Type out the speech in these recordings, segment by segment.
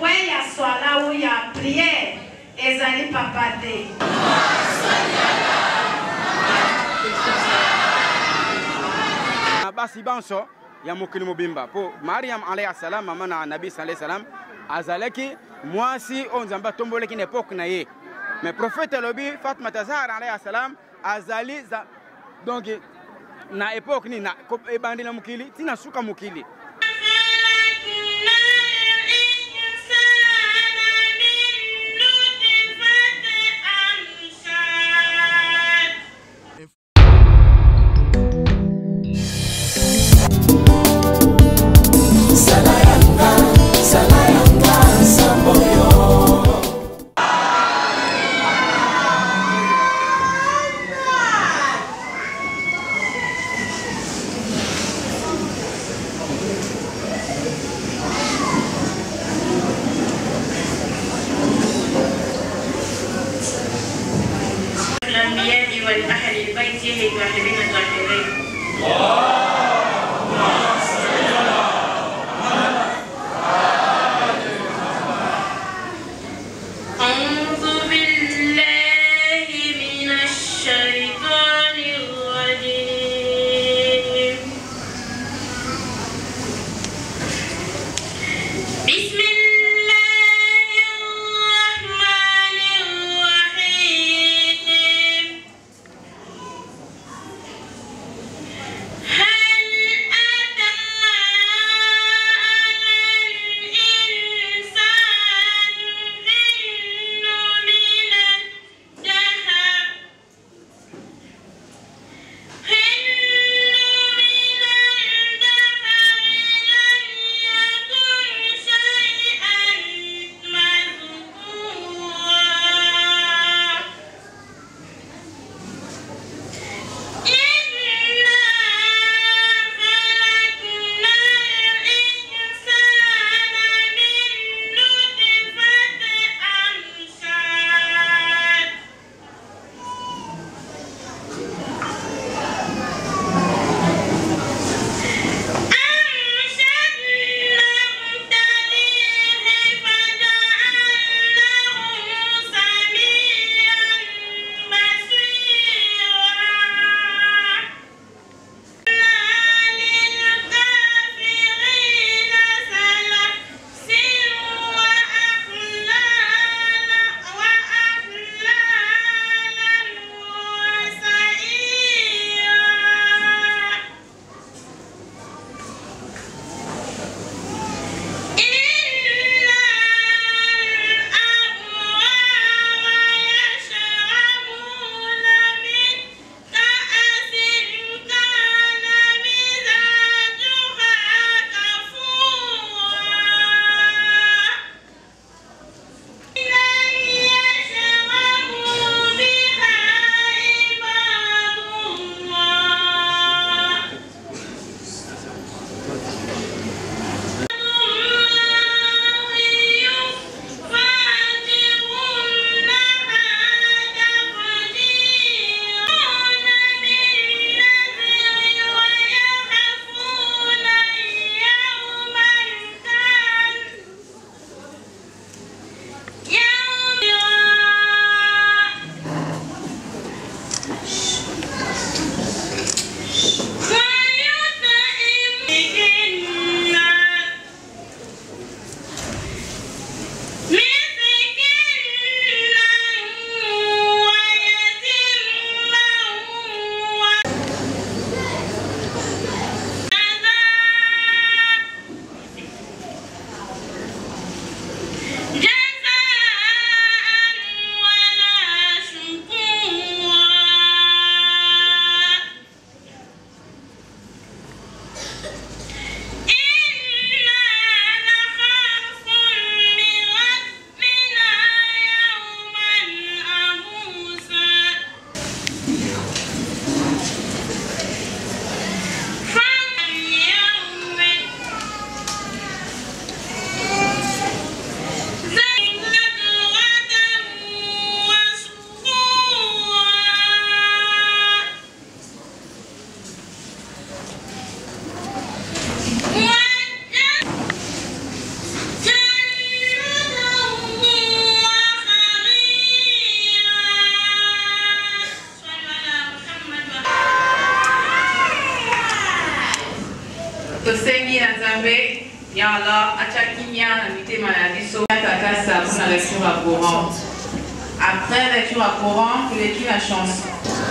ouais ya swala ou ya prière ezali papa te. Basi banso ya mokili mobimba po Mariam alayhi salam mama na Nabi sallallahu alayhi salam azalaki mwasi o nzamba tomboleki na époque na ye. Mais prophète lobi Fatma Zahra alayhi salam azali donc na époque ni na ebandi na mokili tina suka mokili. والأهل البيت الطاهرين الطاهرين. أعوذ بالله من الشيطان الرجيم. بسم الله الرحمن الرحيم. Takasa pour la lecture à Coran. Après la lecture à Coran, tu écris la chanson.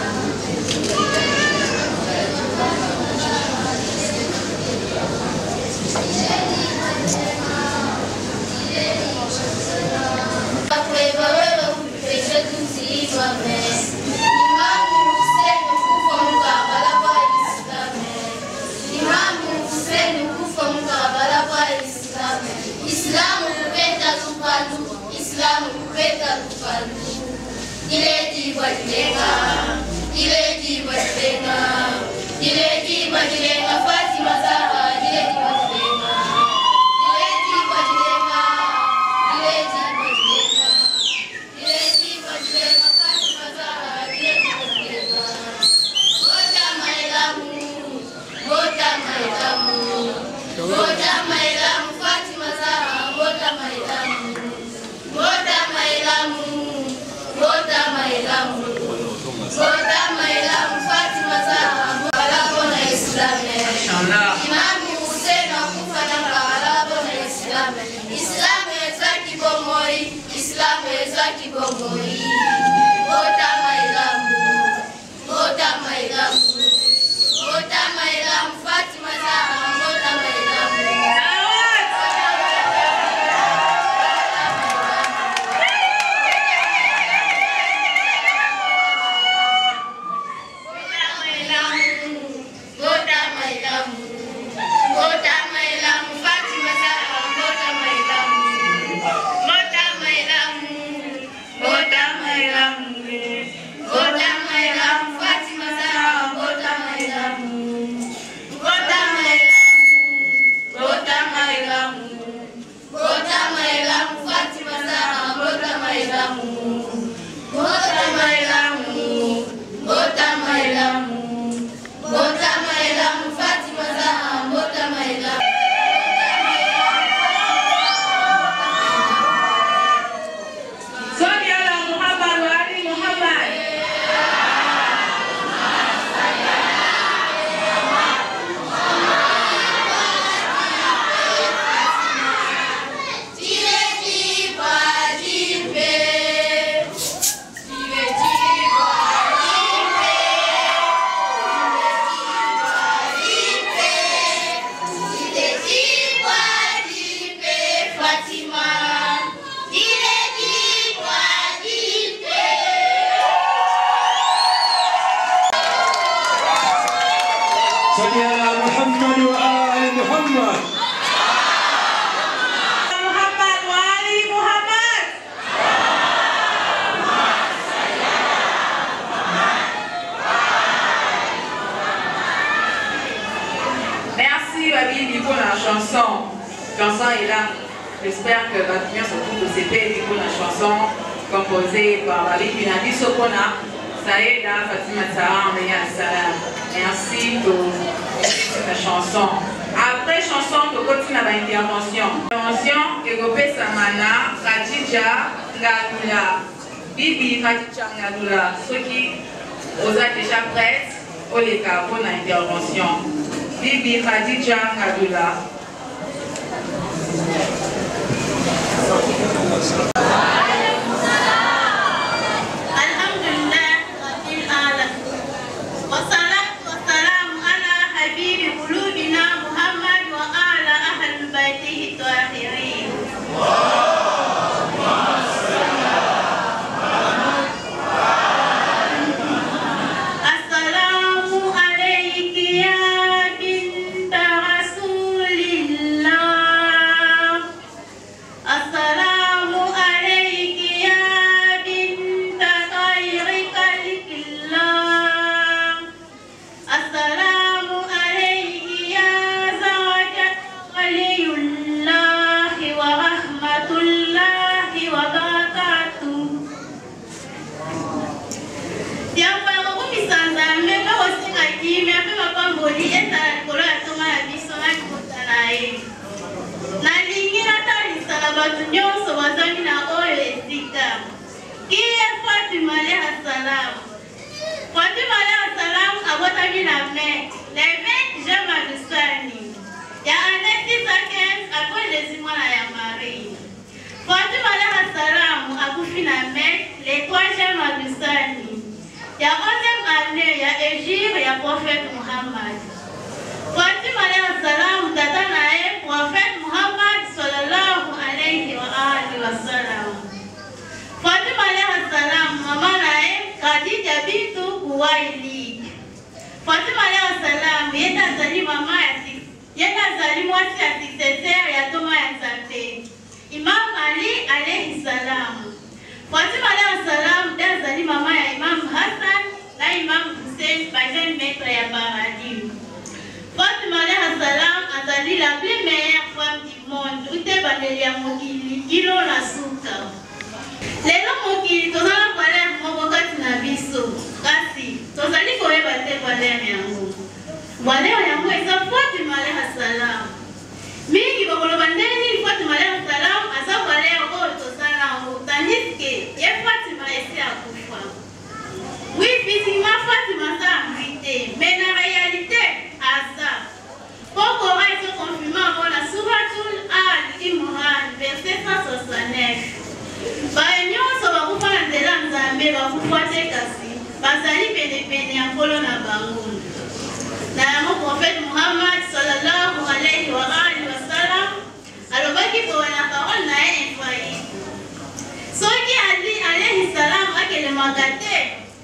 Chanson est là. J'espère que va bien surtout de ces pays pour la chanson composée par Babi Binadi Sokona, Saïda Fatima Tahar, Merci pour la chanson. Après chanson, tu continues à l'intervention. Intervention, Egopé Samana, Khadija Ngadoula, Bibi Khadija Ngadoula, ceux qui osent déjà prêts, au les cas pour l'intervention. Bibi Khadija Ngadoula. Alhamdulillah Rabbil alamin. Wassalatu wassalamu ala habibi qulubina Muhammad wa ala ahli baitihi tahirin. Assalamu alayki ya binta Rasulillah. Assalamu alayki ya binta khayri khalqillah. Assalamu alayki ya zawja waliyullah wa rahmatullahi wa barakatuh. Jambo ya kumisanza mmeka wasinga kimya kama pamboli eta kola toma ya bisoma kutanaye. Nalingira talisa na batu nyonso bazali na oyo esika. Kiye Fatima alayha salam. Fatima alayha salam abotami na mai le 20 juin Madusani. Ya année 615 après les mois ya Marie. le 3e Abusani. Il y a 11e année, il y a Égir, il y a prophète Muhammad. Fatima alayhi salam, tata nae, prophète Muhammad sallallahu alayhi wa sallam. Fatima alayhi salam, maman nae, Khadija bintu Khuwailid. Fatima alayhi salam, yenda zali mama yenda zali mwasi ya successeur ya Toma ya Nzambe. Imam Ali alayhi salam. Fatima alayhi salam, zali mama ya Imam Hassan na Imam Hussein, jeune maître ya paradis. Fatima alayhi salam azali la plus meilleure femme du monde. Ute bandeli ya mokili kilo na suka. Lelo mokili tozala valeur moko kati na biso. Kasi tozali koyeba te valeur yango. Valeur yango eza Fatima alayhi salam. Mingi bakoloba ndeni Fatima alayhi salam aza valeur oyo tozala yango. Tandis que ye Fatima esi akufa. Oui, physiquement Fatima sa invité, mais la réalité asa. Pourquoi est-ce qu'on confirme avant la Souratul Al-Imran, verset 169? Baenyo soba kufana ndela Nzambe bakufuate kasi. Bazali pene ya kolo na bango. Na yango prophète Muhammad sallallahu alayhi wa sallam alobaki kwa na parole na infaillible. Soki Ali alayhi salam akele magate.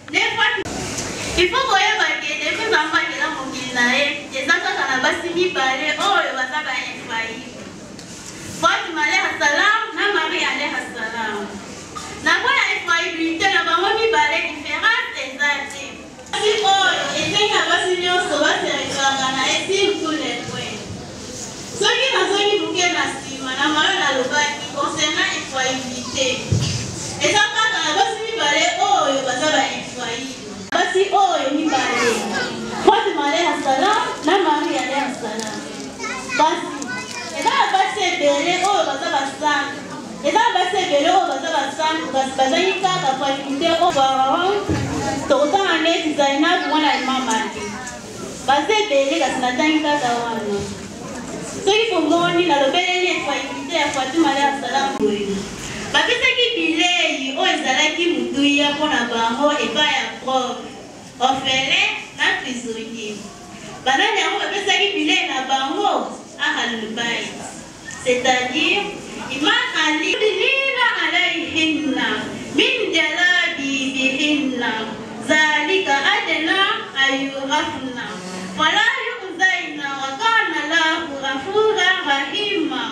Il faut que vous ayez des choses à faire dans mon pays. Les enfants qui ont bâti parler, oh, ils vont être infaillibles. Fatima alayhi salam, na Marie alayhi salam. Na quoi la infaillibilité, na maman mi parler différentes exactes. Si oh, et c'est qu'à bâti nous sauver ces référents, na estime tous les points. Ceux qui n'ont pas eu bouquet na stima, na Marie na loba qui concernant infaillibilité. Les enfants qui ont bâti mi parler, oh, ils vont être infaillibles. Basi oyo ni bale. Fatima alayhi salam na Marie alayhi salam. Basi eza basi ebele oyo baza basantu. Eza basi ebele oyo baza basantu kasi bazali kaka facilité oyo Pharaon tokotanga neti Zainab mwana Imam Ali. Basi ebele kasi natangi kaka wana. Soki pomoni nalobeleli facilité ya Fatima alayhi salam oyo. Bapesaki bilei oyo ezalaki mutuya mpona bango epai ya prof orphelin na prisonnier. Banani yango bapesaki bilei na bango ahlul bayt, c'est-à-dire Imam Ali lina alayhinna min jalabibihinna zalika adna ayurafna fala yuzaina wa kana lahu ghafura rahima.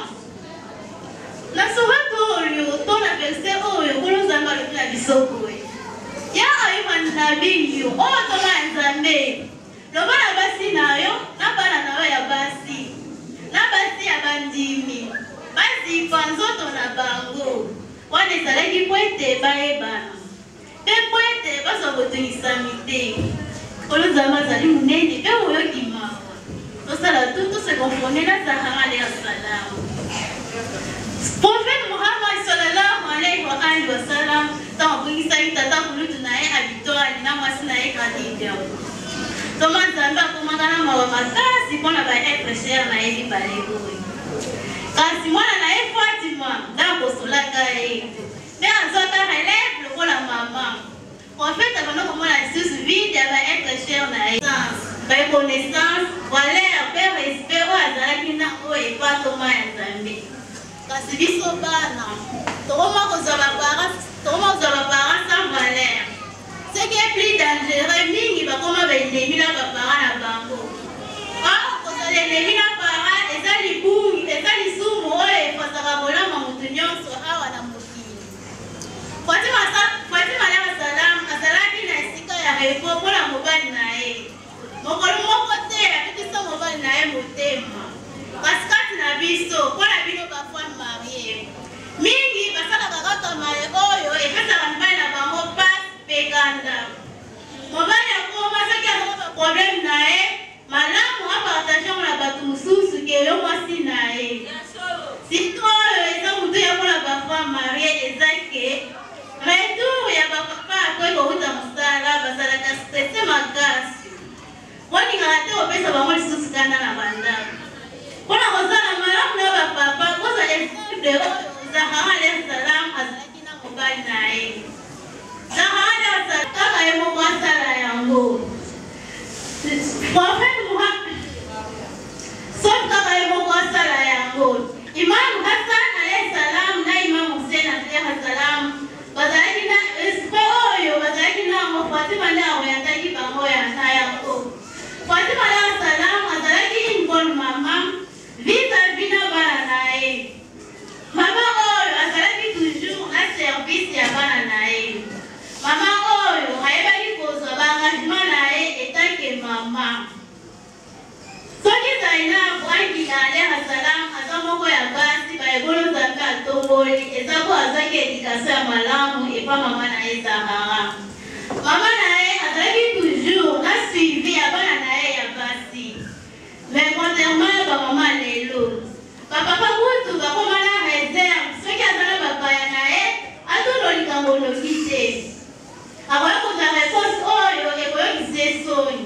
La sourate oyo, ton la verset oyo, kolo Nzambe alobela biso boye. Ya ayuha nabiyu, oyo toma Nzambe. Loba na basi na yo, na bana na yo ya basi. Na basi ya bandimi. Bazipa nzoto na bango. Wana ezalaki po ete bayebana. Mpe po ete bazwa kotungisami te. Kolo Nzambe azali monene, mpe oyoki mawa. Tosala tout se confondre na Zahara alayhi salam. Prophète Muhammad sallallahu alayhi wa sallam, tant que il s'agit d'attendre que nous n'ayons habité à l'inamoisi n'ayons Khadija. Thomas Nzambe akomaka mawa makasi mpona baêtre cher na ye mibale boye. Kasi mwana na ye Fatima ntango kosolaka ye. Nde azwaka relève lokola mama. Prophète abanda komona lisusu vide ya baêtre cher na ye. Reconnaissance, valeur, mpe respect oyo azalaki nango epa Toma ya Nzambe. Kasi biso bana tokoma kozwa baparents sans valeur. Ce qui est plus dangereux mingi bakoma baennemi na baparents na bango. Kozala ennemi na parents eza libungi, eza lisumu oyo efasaka kolama moto nyonso awa na mokili. Fatima alayhi salam azalaki na esika ya repos mpona mobali na ye. Mokolo moko te akitisa mobali na ye motema. Kasi kati na biso mpona bino bafemme marie mingi basalaka kaka maye oyo epesaka mibali na bango pasi mpe kanda. Mobali akoma soki azaka baproblème na ye malamu apartage ngo na bato mosusu keyo mwasi na ye. Siko oyo eza motu ya mpona bafemme marie eza ke retour ya bapapa akoki kouta mosala basalaka stresse makasi. Boningaka te kopesa bango lisusu kanda na bandako. Mpona kozala malamu na bapapa koza exemple oyo Zahara alayhi salam azalaki na mobali na ye. mboli eza po azaki éducation ya malamu epa mama na ye Zahara. Mama na ye azalaki toujours na suivi ya bana na ye ya basi. Mais contrairement ya bamama lelo, bapapa kutu bakoma na réserve soki azala bapaya na ye atolo likambo olobi te. Akoya kozwa réponse oyo ekoyokisa ye soni.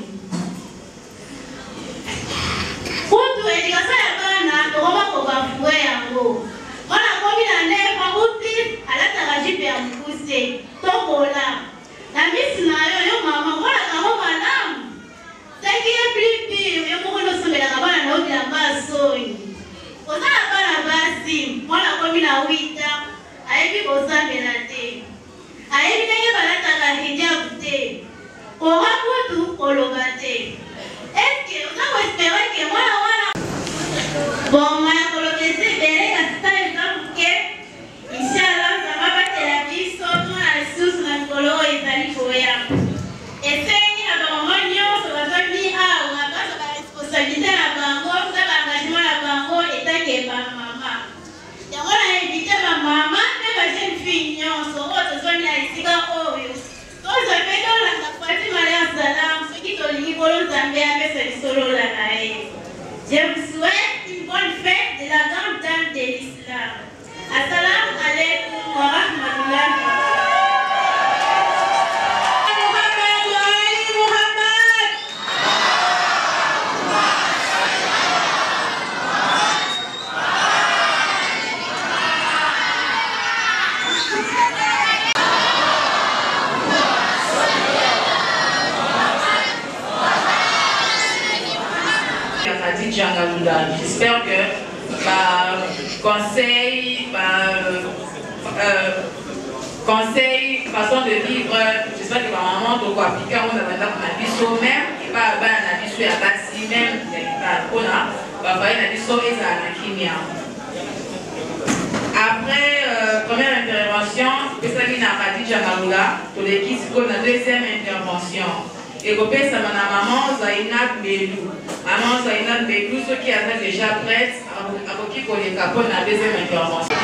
Kutu éducation ya bana tokoma kobafue yango. Mwana komi na nefa uti alataka jipe ya mukuse tokola. Na misi na yo mama mwana kango malamu. Seki ye plus pire yo moko nosomela bana na odi amba soni. Ozala bana basi mwana komi na 8 ans ayebi kozambela te. Ayebi ndenge balataka hijab te. Kora kutu koloba te. Eske oza koespere ke mwana wana bon maya kolokese bere kasita exemple ke inshallah nzamba batela biso mwana lisusu na mikolo oyo ezali koya. Esengi na bamama nyonso bazali awa baza baresponsabilité na bango baza baengagement na bango etake bamama. Yango na invite bamama mpe bajeune fille nyonso oyo tozwami na esika oyo tozwa mpe tolanda Fatima Alayhi Salam soki tolingi kolo Nzambe apesa biso lola na ye. Je vous souhaite une bonne fête de la grande dame de l'islam. Assalamu alaikum wa rahmatullahi. J'espère que conseil, façon de vivre, j'espère que ma maman doit appliquer à mon avantage pour la vie même et pas la vie à basi même, après première intervention, Pessamina Khadija Maroula, pour l'équipe pour la deuxième intervention. Et pour ça, ma maman Zainab Belou. Maman Zainab Belou, ceux qui étaient déjà prêts, à qui pour les capots la deuxième intervention.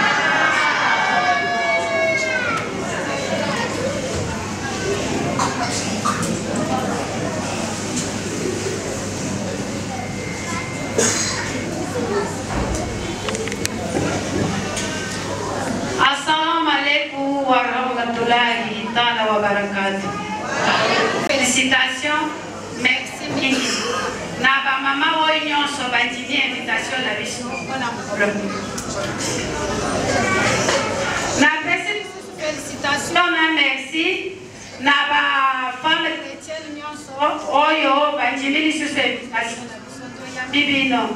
Assalamu alaikum wa rahmatullahi wa barakatuh. Félicitations, merci mille. Na maman Oignon so bandimi invitation la biso on a problème. Na félicitations, merci. Na femme chrétienne nyonso oyo bandimi biso invitation la biso to ya bibino.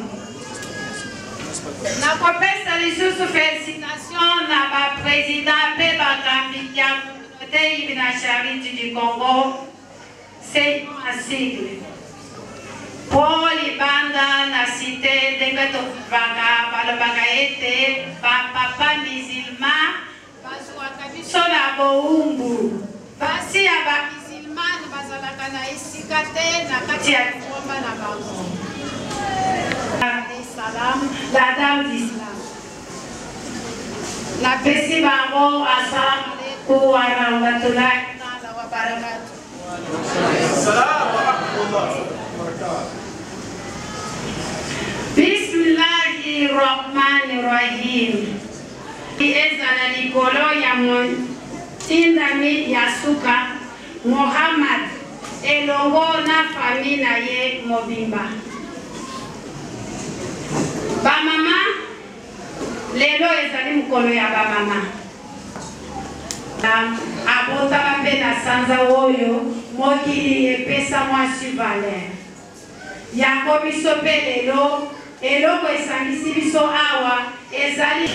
Na kopesa lisusu félicitations na président pe bakambi ya communauté ibina charité du Congo. C'est un sigle. Pour les bandes, la cité de Betovaga, Balobagaete, papa musulman, Basola Boumbu. Basi à ba musulman, Basalakana Isikate, Nakatia Komba Nabango. Salam, la dame d'Islam. La Pessi Bango, Assalamu alaikum wa rahmatullahi wa barakatuh. Bismillahirrahmanirrahim. Ezana likolo ya tindami ya suka Muhammad elongo na fami na ye mobimba. Ba mama lelo ezali mukolo ya ba mama. Abota bape na sanza oyo mokili epesa mwasi valeur. Yango biso pe lelo eloko esangisi biso awa ezali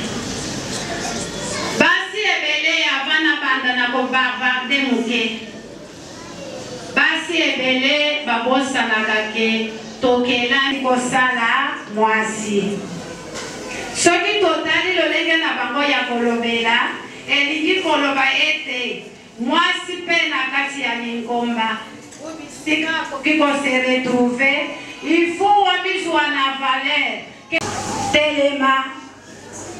basi ebele ya bana banda na kobavarde moke. Basi ebele babosanaka ke tokelani kosala mwasi. Soki totali lolenge na bango ya kolobela elingi koloba ete mwasi pe na kati ya lingomba ubisika akoki kose retrouver il faut wabizwa na valeur telema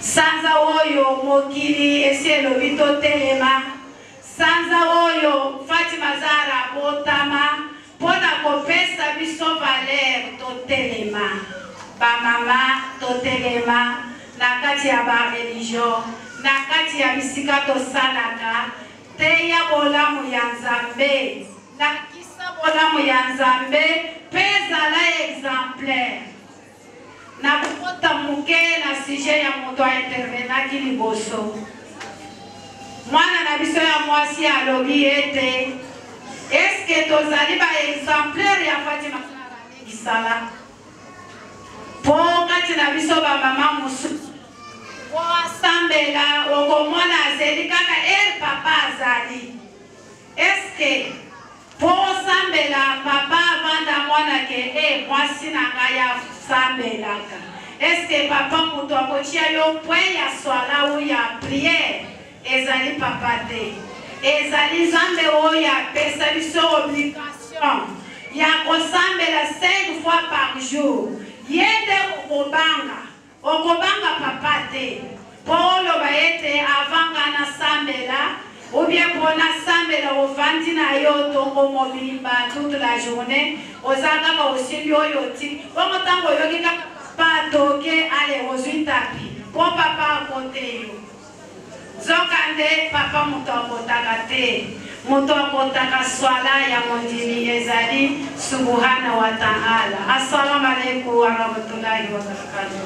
sanza oyo mokili esielo bito telema sanza oyo Fatima Zahra botama pona kopesa biso valer to telema ba mama to telema na kati ya ba religion na kati ya bisika to salaka te ya bolamu ya Nzambe na kisa bolamu ya Nzambe pesa la exemplaire na kukota muke na sujet ya moto a intervena ki liboso mwana na biso ya mwasi alobi ete eske tozali ba exemplaire ya Fatima Zahra gisala po kati na biso ba mama mususu po asambela okomona azeli kaka papa azali eske po sambela papa vanda mwana ke mwasi na ngaya sambelaka eske papa mutu akotia yo point ya swala ou ya prière ezali papa te ezali Nzambe oyo apesa biso obligation ya kosambela 5 fois par jour yende okobanga papa te po oloba ete avanga na sambela ou bien pour na sambela ovandi na yo tongo mobimba toute la journée ozanga ka osimbi oyo ti bongo tango yoki kaka pa toke ale ozwi tapi po papa akote yo zokande papa muto akotaka te muto akotaka swala ya mondimi ezali subhana wa ta'ala. Assalamu alaikum wa rahmatullahi wa barakatuh.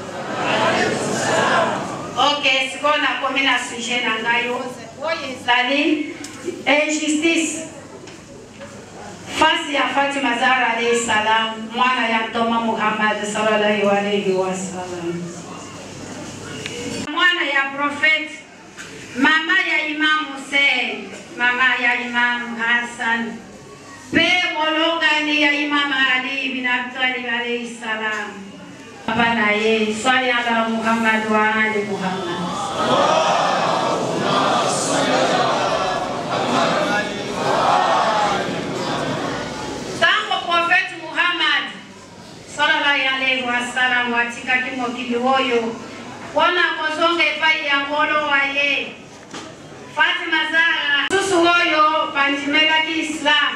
Ok, sikona komi na sujet na ngayo oyo ezali injustice fasi ya Fatima Zahra alayhi salam mwana ya Mtume Muhammad sallallahu alayhi wasallam mwana ya prophet mama ya Imam Hussein mama ya Imam Hassan pe molongani ya Imam Ali bin Abi Talib alayhi salam baba na ye swali ala Muhammad wa ali Muhammad wasalam watika kimokili oyo wana kozonga epai ya ngolo waye Fatima Zahra susu oyo bandimelaki Islam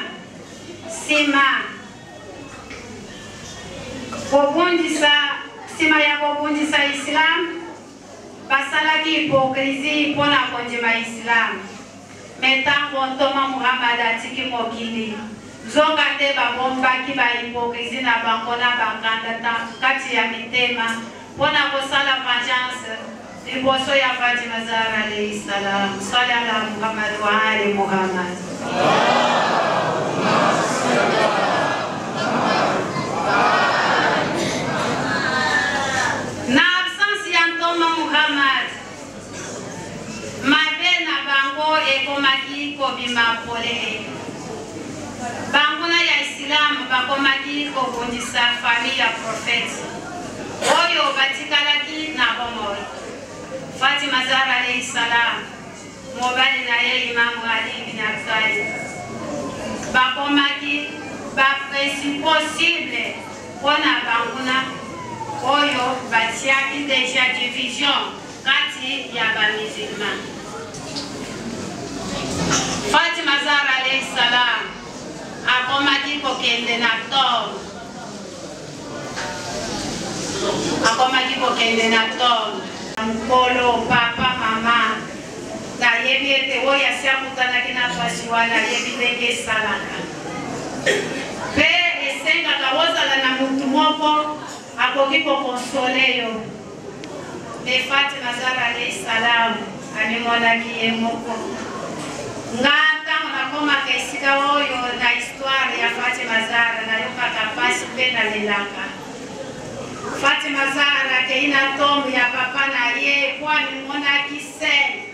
sima ya kobundisa Islam basalaki hipokrisi mpona kondima Islam metango Mtume Muhammad atiki mokili zonga te babombaki ba hipokrisi na bango na bakanda kati ya mitema pona kosala vengeance liboso ya Fatima Zahra alayhi salam. Swali ala Muhammad wa ali Muhammad. Na absence ya Mtume Muhammad mabe na bango ekomaki kobima pole banguna ya Islam bakomaki kobundisa famille ya prophète oyo batikalaki na bomoi Fatima Zahra alayhi salam mobali na ye Imam Ali bin Abi Talib bakomaki bafesi possible pona banguna oyo batiaki deja division kati ya bamisilman. Fatima Zahra alayhi salam akomaki kokende na tombe mkolo papa mama na yebi ete oyo asiakutanaki na twasi wana yebi ndenge esalaka pe esengaka ozala na mutu moko akoki kokonsole yo me Fatima Zahra alayhi salam abimonaki ye moko ntango nakomaka esika oyo na histoire ya Fatima Zahra nayokaka pasi mpe nalelaka Fatima Zahra keina tombe ya papa na ye po amonaki sene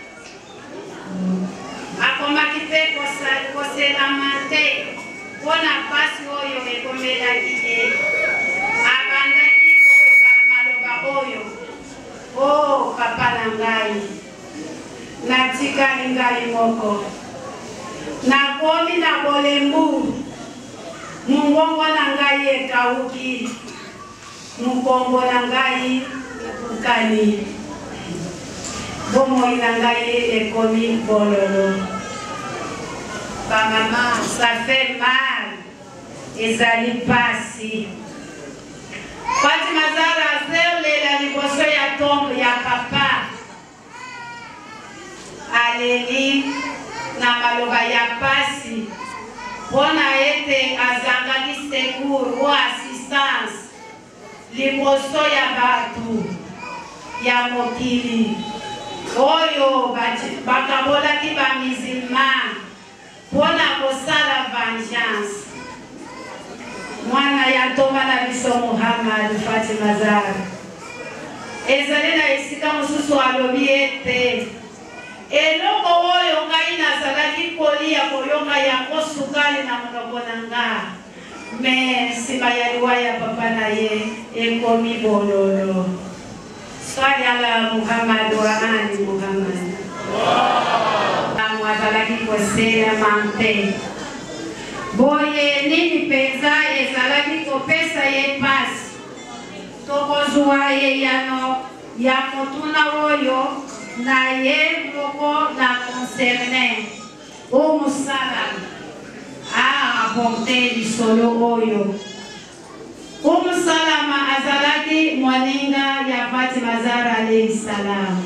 akomaki mpe koselama te mpona pasi oyo ekomelaki ye abandaki koloba maloba oyo o papa na ngai natikali ngai moko nakomi na bolembu mungongo na ngai ekauki mukongo na ngai ekukani Bomo inangaye ekomi bololo. Ba maman, ça fait mal. Ezali pasi. Fatima Zara zele la liboso ya tombe ya papa. Aleli na maloba ya pasi. Pona ete azangaki secours ou assistance. Liboso ya batu ya mokili. Oyo bakabolaki ba musulman. Pona kosala vengeance. Mwana ya tomba na biso Muhammad Fatima Zara. Ezali na esika mosusu alobi ete eloko oyo ngai nazalaki kolia koyoka yango sukali na monoko na nga. Me nsima ya liwa ya papa na ye ekomi bololo. Swali ala Muhammad wa ani Muhammad. Azalaki kosela mante. Boye nini peza ezalaki kopesa ye pasi. Tokozwa ye yano ya motuna oyo na ye moko na concerne. O musala a apporte lisolo oyo. O musalama azalaki mwaninga ya Fatima Zara alayhi salam.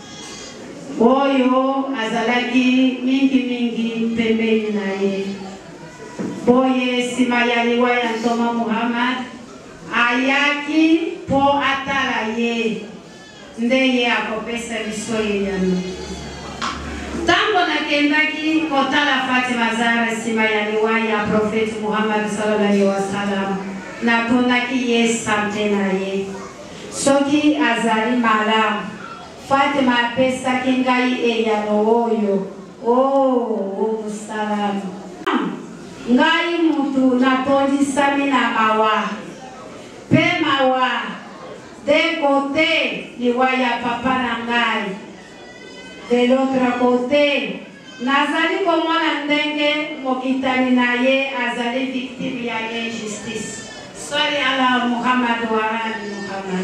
Oyo azalaki mingi pembeni na ye. Boye sima ya liwa ya Ntoma Muhammad ayaki po atala ye ndeye akopesa biso ye yano. Tango nakendaki kotala Fatima Zara sima ya liwa ya Profeti Muhammad sallallahu alaihi wasallam natonaki ye sante na ye. Soki azali malamu Fatima pesa kingai eyano oyo. Oh, salamu. Ngai mutu natondisami na mawa. Pe mawa. De côté, liwa ya papa na ngai. De l'autre côté, nazali komona ndenge mokitani na ye azali victime ya injustice. Swali ala Muhammad wa ali Muhammad.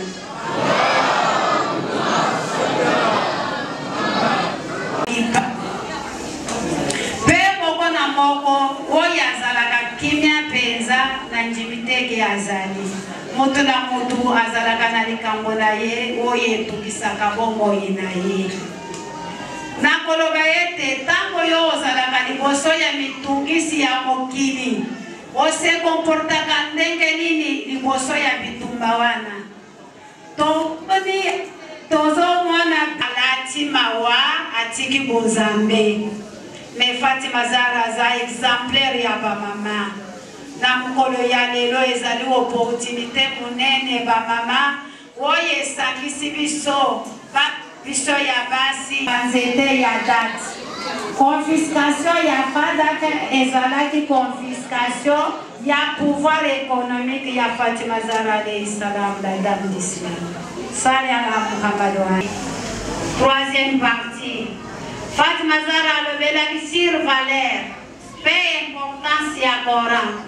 Na moko oyo azalaka kimia penza na njibiteke azali. Moto na motu azalaka na likambo na ye oyo etukisaka bomoi na ye. Nakoloba ete tango yo ozalaka liboso ya mitungisi ya mokili ose komportaka ndenge nini liboso ya bitumba wana. Tozomona alati mawa atiki bozambe. Me Fatima Zara za exemplaire ya ba mama. Na mukolo ya lelo ezali opportunité munene ba mama oye sakisi biso ya basi banzete ya date. Confiscation ya fadaka ezalaki confiscation ya pouvoir économique ya Fatima Zara alayhi salam la dame d'Islam. Sali ala Muhammad. Troisième partie. Fatima Zara alobelaki sur valeur, paix importance ya Coran.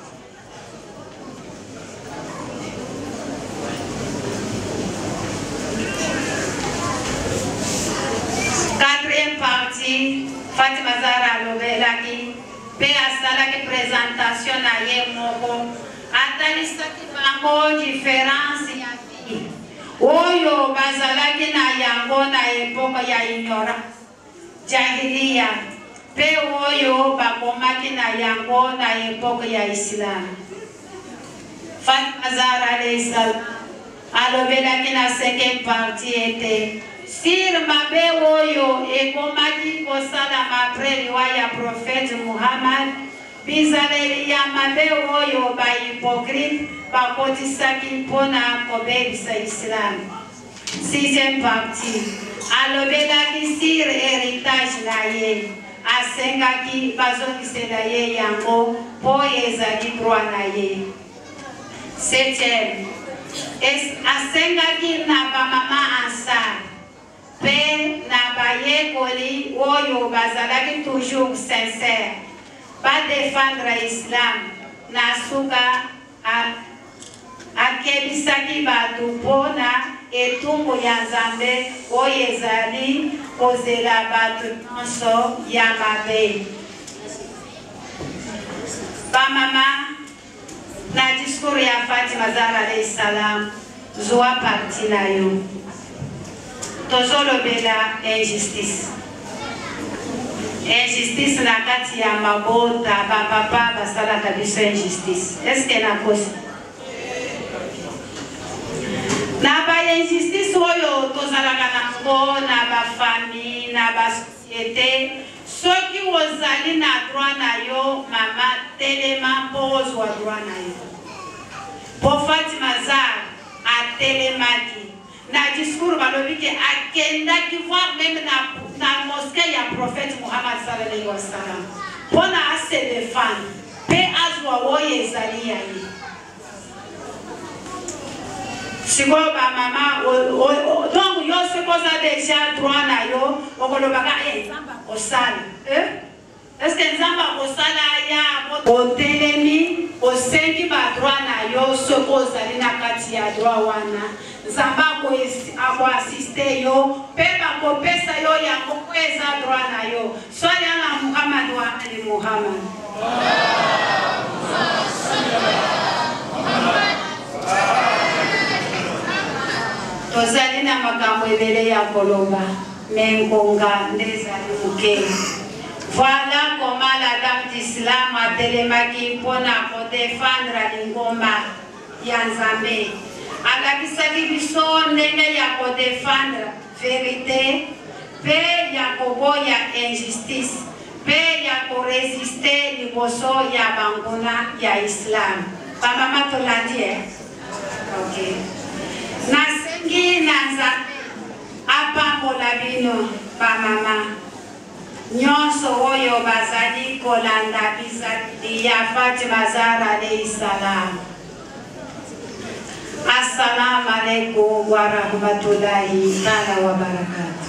Quatrième partie, Fatima Zara alobelaki, paix asalaki présentation na ye moko, atalisaki bango différence ya vie. Oyo bazalaki na yango na epoka ya ignorance. Jahiliya pe oyo bakomaki na yango na epoka ya Islam. Fatima Zara alayhi salam alobelaki na cinquième partie ete sir mabe oyo ekomaki kosalama après liwa ya Prophète Muhammad bizaleli ya mabe oyo ba hypocrite bakotisaki mpona kobebisa Islam. Sixième partie alobelaki sir héritage na ye asengaki bazongisela ye yango po ezali droit na ye. Septième asengaki na bamama ansar pe na bayekoli oyo bazalaki toujours sincère ba défendre Islam na suka akebisaki bato mpona etumbu ya Nzambe oyo ezali kozela bato nyonso ya mabe. Bamama, na discours ya Fatima Zahra alayhi salam, zwa parti na yo. Tozolobela injustice. Injustice na kati ya mabota, bapapa basalaka biso injustice. Eske na kosi? Na ba injustice oyo tozalaka nango na ba famille, na ba société, soki ozali na droit na yo, mama telema mpo ozwa droit na yo. Po Fatima Zahra atelemaki. Na discours balobi ke akendaki voir même na mosquée ya prophète Muhammad sallallahu alayhi wa sallam. Pona a se défendre. Pe azwa oyo ezali ya ye. Siko ba mama donc yo se koza déjà droit na yo okolobaka nzamba osala est-ce que nzamba osala ya otelemi osengi ba droit na yo soko ozali na kati ya droit wana nzamba ako assiste yo pe bakopesa yo yango po eza droit na yo swali na Muhammad wa ali Muhammad tozali na makambo ebele ya koloba mengonga ndezali muke. Voilà comment la dame d'Islam a telemaki mpona kodefendre lingomba ya Nzambe. Alakisaki biso ndenge ya kodefendre vérité pe ya koboya injustice pe ya koresiste liboso ya banguna ya Islam. Bamama tolandi ok. Nasengi na Nzambe apambola bino bamama nyonso oyo bazali kolanda bizali ya Fatima Zahra alayhi salam. Assalamu alaikum wa rahmatullahi ta'ala wa barakatuh.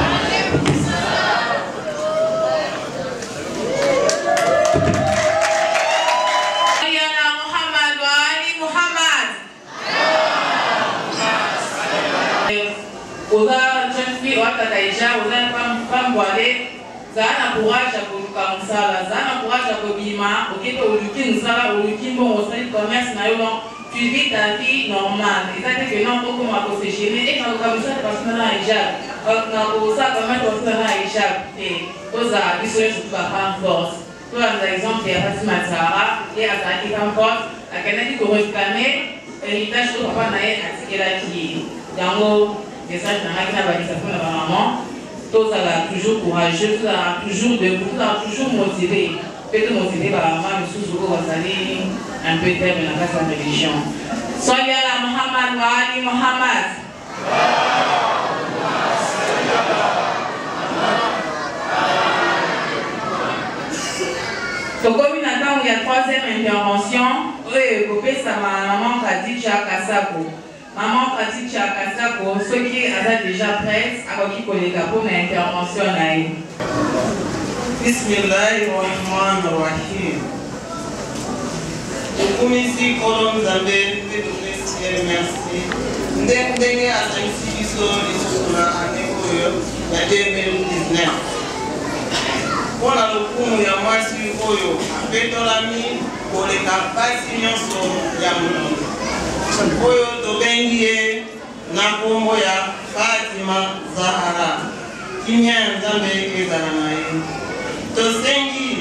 Oza jeune fille wakataisha oza pamboale zana courage ya koluka mosala zana courage ya kobima okete oluki mosala oluki mbongo osali commerce na yo non tu vis ta vie normale eza te ke non okoma kosegene e nakoka bisate basina na hijab nakosaka mete basina na hijab te ozala biso nyonso tubafemme force tolanda exemple ya Fatima Zahra ye azalaki femme force akendaki koreclame héritage to papa na ye atikelaki ye yango message dans la validation de la maman, tous toujours courageux, toujours debout, toujours motivé. Peut-être motivé par la maman, mais sous un peu terme dans la religion. Soyez la Muhammad, Wali Muhammad. Donc, comme il attend, il y a troisième intervention, sa maman Khadija Kassako. Maman Khadija Kassako, ceux qui sont déjà prêts à qui collègue pour une intervention. Bismillahirrahmanirrahim. Kumisi kolom Nzambe pe donner merci. Ndenge asanisi biso lisuna aneko yo ya 2019. Pona lokumu ya mwasi oyo apetolami koleka pasi nyonso ya monondo. Oyo tobengi ye na kombo ya Fatima Zahra. Kimia Nzambe ezala na ye. Tosengi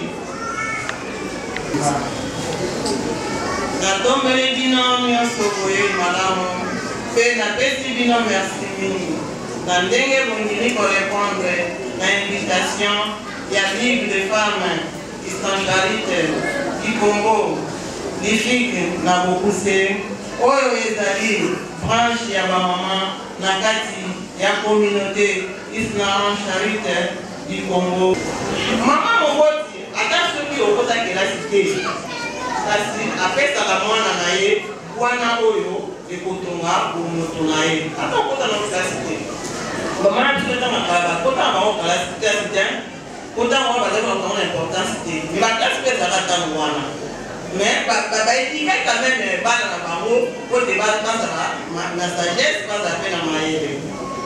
natombeli bino nyonso boye malamu mpe napesi bino merci mingi na ndenge bongili korépondre na invitation ya Ligue des femmes Istangarite du Congo Ligue na Bokuse oyo ezali branche ya bamama na kati ya communauté Islam Charité du Congo. Mama moboti ata soki okotakelasi te kasi apesaka mwana na ye wana oyo ekotonga bomoto na ye ata okota na kilasi te bamana biso etangaka bakotanga bango kilasi te kotango wana bazali bakango na importance te me baklasi mpe ezalaka ntango wana Mais il y a quand même des balles dans la barreau pour des balles dans la sagesse, pas à peine à mailler.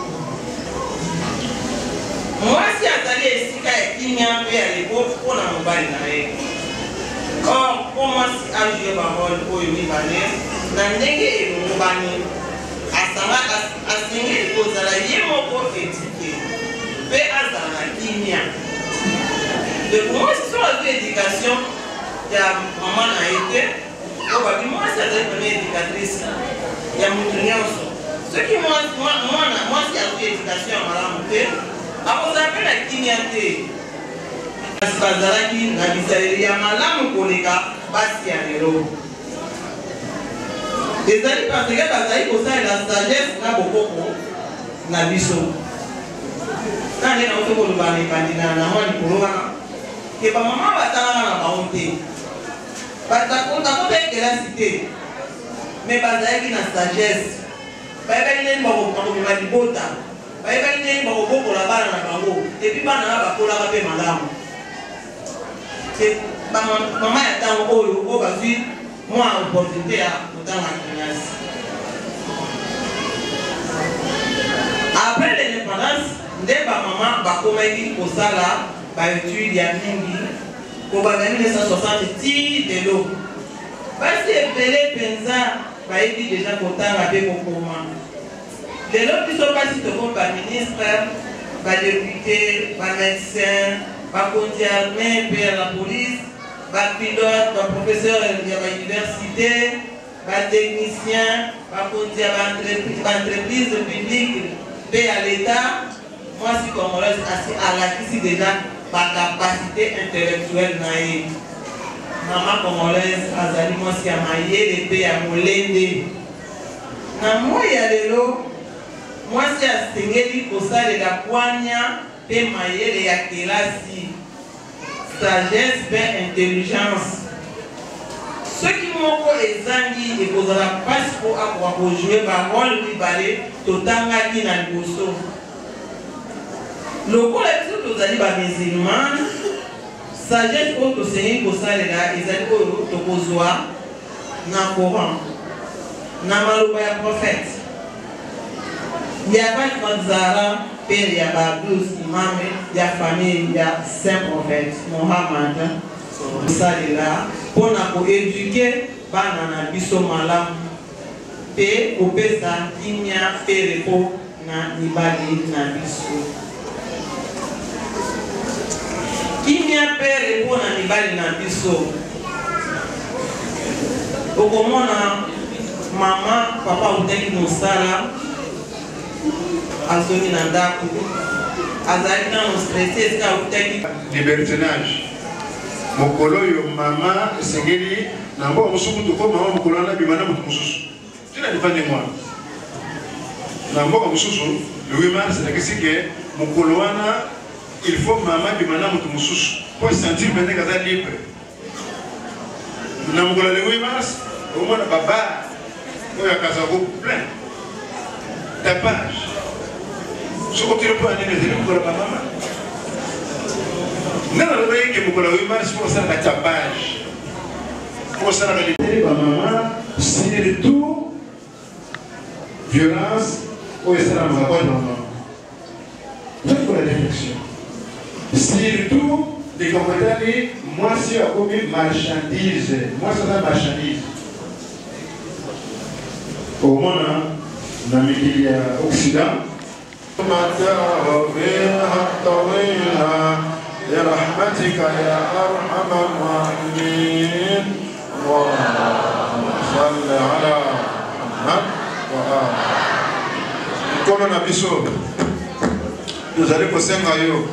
Moi, si Azali est si qu'il y a un peu à l'époque, on a un bail dans les. Or, pour moi, si un jeu parole pour une bannière, dans les et mon bannière, à Sangé, il faut aller mon éduquer. Mais Azala, il y a. Donc, moi, si sur la éducation, il y a maman a été, moi, c'est la première éducatrice. Il y a mon truc. Ce qui, moi, si à l'éducation, madame, ako zape na kimia te bazalaki na bisaleli ya malamu koleka basi ya lelo ezali parce que bazali kosalela sagesse na bokoko na biso nani na oto koloba na ekandina na mwa likolo wana ke bamama batalaka na bango te batakota ekelasi te me bazalaki na sagesse bayebaki ndeni bakobima libota bayebaki ndeni bakobokola bana na bango epi bana na bakolaka mpe malamu mama ya ntango oyo oyo bazwi mwa opportunité ya kotanga kinasi. Après l'indépendance nde bamama bakomaki kosala baétude ya mingi kobanda 1960 ti lelo basi ebele mpenza bayebi deja kotanga mpe kokoma. Lelo biso basi toko baministre, badéputé, bamédecin, bakonzi armée, mpe la police, bapilote, baprofesseur ya bauniversité, batechnicien, bakonzi ya baentreprise publique mpe ya l'état. Mwasi congolaise asi alakisi deja bacapacité intellectuelle na ye. Mama congolaise azali mwasi ya mayele mpe ya molende. Na moi ya lelo mwasi asengeli kosalela kwanya mpe mayele ya kelasi, sagesse mpe intelligence. Soki moko ezangi ekozala mpasi mpo akoka kojue barole mibale totangaki na liboso. Lokola biso tozali bamusulman, sagesse oyo tosengeli kosalela ezali oyo tokozwa na Coran, na maloba ya prophète. Il y a pas de Zara, père, il y a Babous, imam, il y a famille, il y a saint prophète, Mohammed. Ça est là. Pour nous éduquer, banana biso malam. Et au pesa, il y a pérépo, na nibali na biso. Il y a pérépo na nibali na biso. Au comment maman, papa, ou tel nous sala. Libertinage. Mokolo yo mama sengeli nango musuku to ko mama mokolo na bimana mutu mususu. Tuna difanye mwa. Nango mususu le 8 mars na kisike mokolo wana il faut mama bimana mutu mususu pour sentir bene kaza libre. Na mokolo le 8 mars au moins baba ko ya kaza ko plein. Tapage. Je continue pas à aller les élèves pour la maman. Non, non, non, que pour la image, pour ça, la tapage. Pour ça, la réalité, la maman, c'est tout violence, ou est-ce que la maman est maman? C'est pour la réflexion. C'est tout des commentaires, moi, si on a commis marchandise, moi, c'est la marchandise. Au moins, dans le milieu occident, متاع فيها الطويلة برحمتك يا أرحم الراحمين اللهم صل على محمد وآله. Comme on a vu ça, nous allons passer à yo.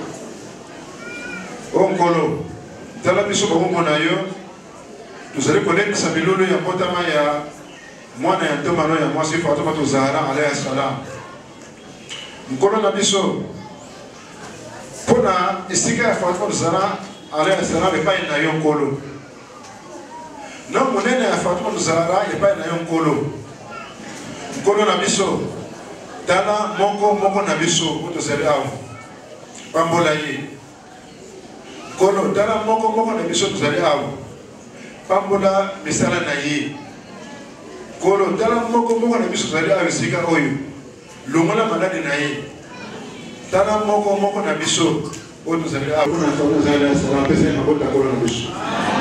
Onkolo, dans la mission pour mon ayo, nous allons connaître sa bilolo ya potama ya mwana ya tomano ya mwasi Fatuma Zahra alayhi salam. Mkono na biso pona isika ya Fatuma Zahra alayhi salam epai na yo nkolo. Na monene ya Fatuma Zahra epai na yo nkolo. Mkono na biso tala moko na biso utozali awo. Pambola ye. Mkono tala moko na biso tozali awo. pambola misala na ye kolo tala moko na biso zali arisika oyo longola malade na ye tala moko na biso oyo tozali akona tona zali asala pesa na bota kolo na biso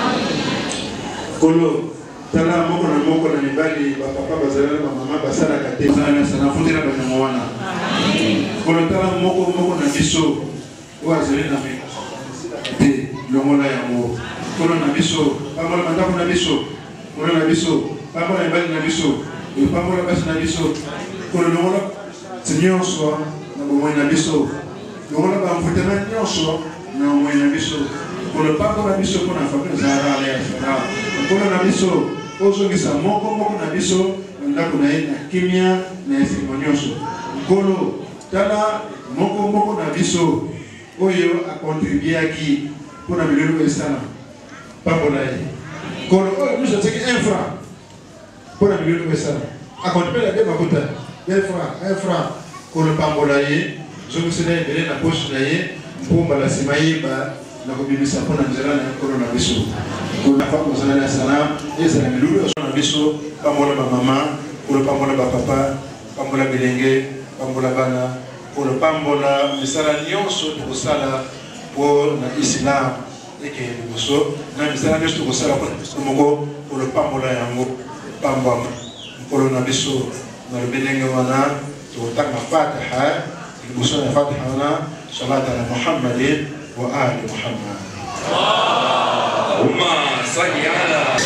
kolo tala moko na mibali bapapa bazali na mama basalaka te zali asala fundela banyango wana kolo tala moko na biso oyo azali na te longola yango kolo na biso pambola bandako na biso kolo na biso pambola mibali na biso pambola basi na biso kolo longola nyonso na bomoi na biso longola bamvutana nyonso na bomoi na biso kolo pambola biso mpona famille ezala aleyasala kolo na biso ozongisa moko na biso bandako na ye na kimia na esengo nyonso kolo tala moko na biso oyo akontribuaki mpona bilelo esala pambola ye kolo oyo biso atiki 1 franc mpona bilelo esala akontribue de makuta 1 franc kolo pambola ye zongisela ebele na poche na ye mpomba na nsima yeba na kobimisa mpona nzela na kolo na biso kolo afa kozala na sana ezala milulu na biso pambola bamama kolo pambola bapapa pambola bilenge pambola bana kolo pambola misala nyonso tokosala mpo na islam ekende liboso na misala nyonso tokosala mpona biso moko kolo pambola yango pambwama mokolo na biso na lobi ndenge wana tokotanga fatiha liboso na fatiha wana salata ala muhammadin wa ali muhammad Allahumma salli ala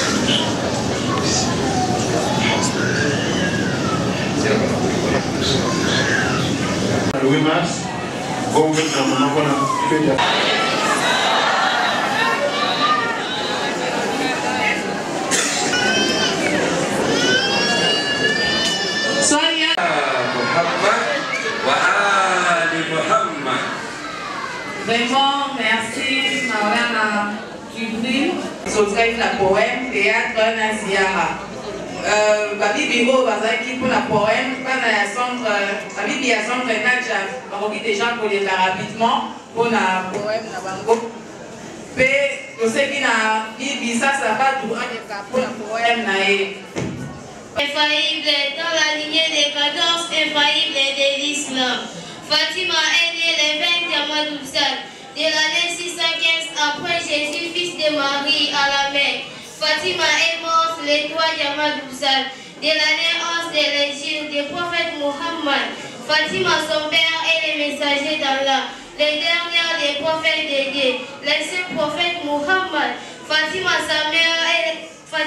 le 8 mars comme on a fait Vraiment, merci, Mariana Djibril. Sotrek la poème, théâtre, Naziara. Babi Biro, Bazaki pour la poème, Babi Biasandre, Nadja, Barobi déjà pour les rapidement, pour la poème, la bango. Puis, je sais qu'il a dit, ça va tout pour la poème, naïe. Infaillible dans la lignée des 14 infaillibles de l'islam. Fatima est née le 20 Jamadoul-Sad de l'année 615 après Jésus, fils de Marie, à la Mecque. Fatima est morte le 3 Jamadoul-Sad de l'année 11 de l'Égypte du prophète Muhammad. Fatima, son père, est le messager d'Allah, le dernier des prophètes de Dieu, le seul prophète Muhammad. Fatima, sa mère est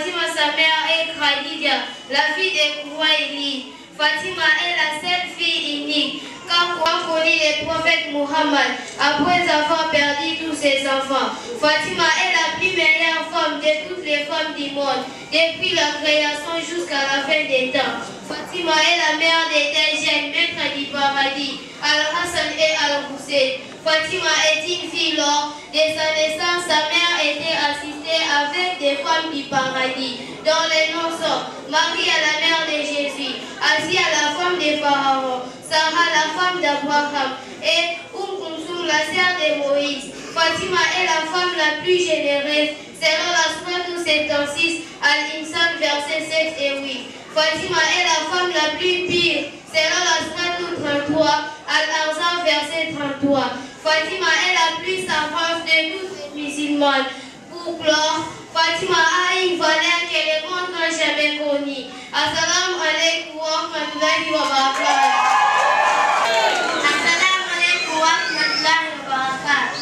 Khadija, la fille de Kouaïli. Fatima est la seule fille unique. Quand on lit le prophète Muhammad, après avoir perdu tous ses enfants, Fatima est la plus meilleure femme de toutes les femmes du monde, depuis la création jusqu'à la fin des temps. Fatima est la mère des deux jeunes maîtres du paradis, Al-Hassan et Al-Hussein. Fatima est une fille lors de sa naissance, sa mère était assistée avec des femmes du paradis, dont les noms sont Marie, la mère de Jésus, Asia, la femme de Pharaon, Sarah, la femme d'Abraham, et Kulthum, la sœur de Moïse. Fatima est la femme la plus généreuse, selon la Sourate 76, Al-Insan, versets 7 et 8. Fatima est la femme la plus pire, selon la Sourate 33, Al-Ahzab, verset 33. Fatima est la plus savante de toutes les musulmanes. Pour clore, Fatima a une valeur que le monde n'a jamais connue. Assalamu alaikum wa rahmatullahi wa barakatuh. Assalamu alaikum wa rahmatullahi wa barakatuh.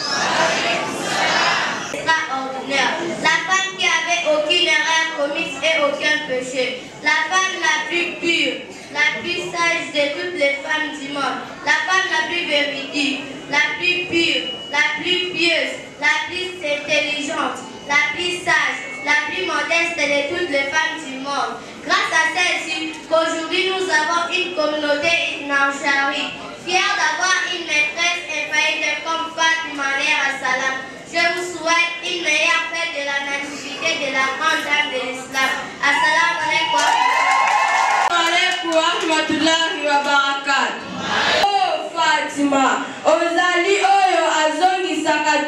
Extraordinaire. La femme qui avait aucune erreur commise et aucun péché. La femme la plus pure, la plus sage de toutes les femmes du monde. La femme la plus véridique, la plus pure, la plus pieuse, la plus intelligente, la plus sage, la plus modeste de toutes les femmes du monde. Grâce à celle-ci, qu'aujourd'hui nous avons une communauté Nanchari, fière d'avoir une maîtresse infaillible comme Fatima alayha salam. Je vous souhaite une meilleure fête de la nativité de la grande dame de l'islam. Assalamu alaikum. Wa rahmatullahi wa barakatuh. Oh Fatima, ozali oyo azongisaka toma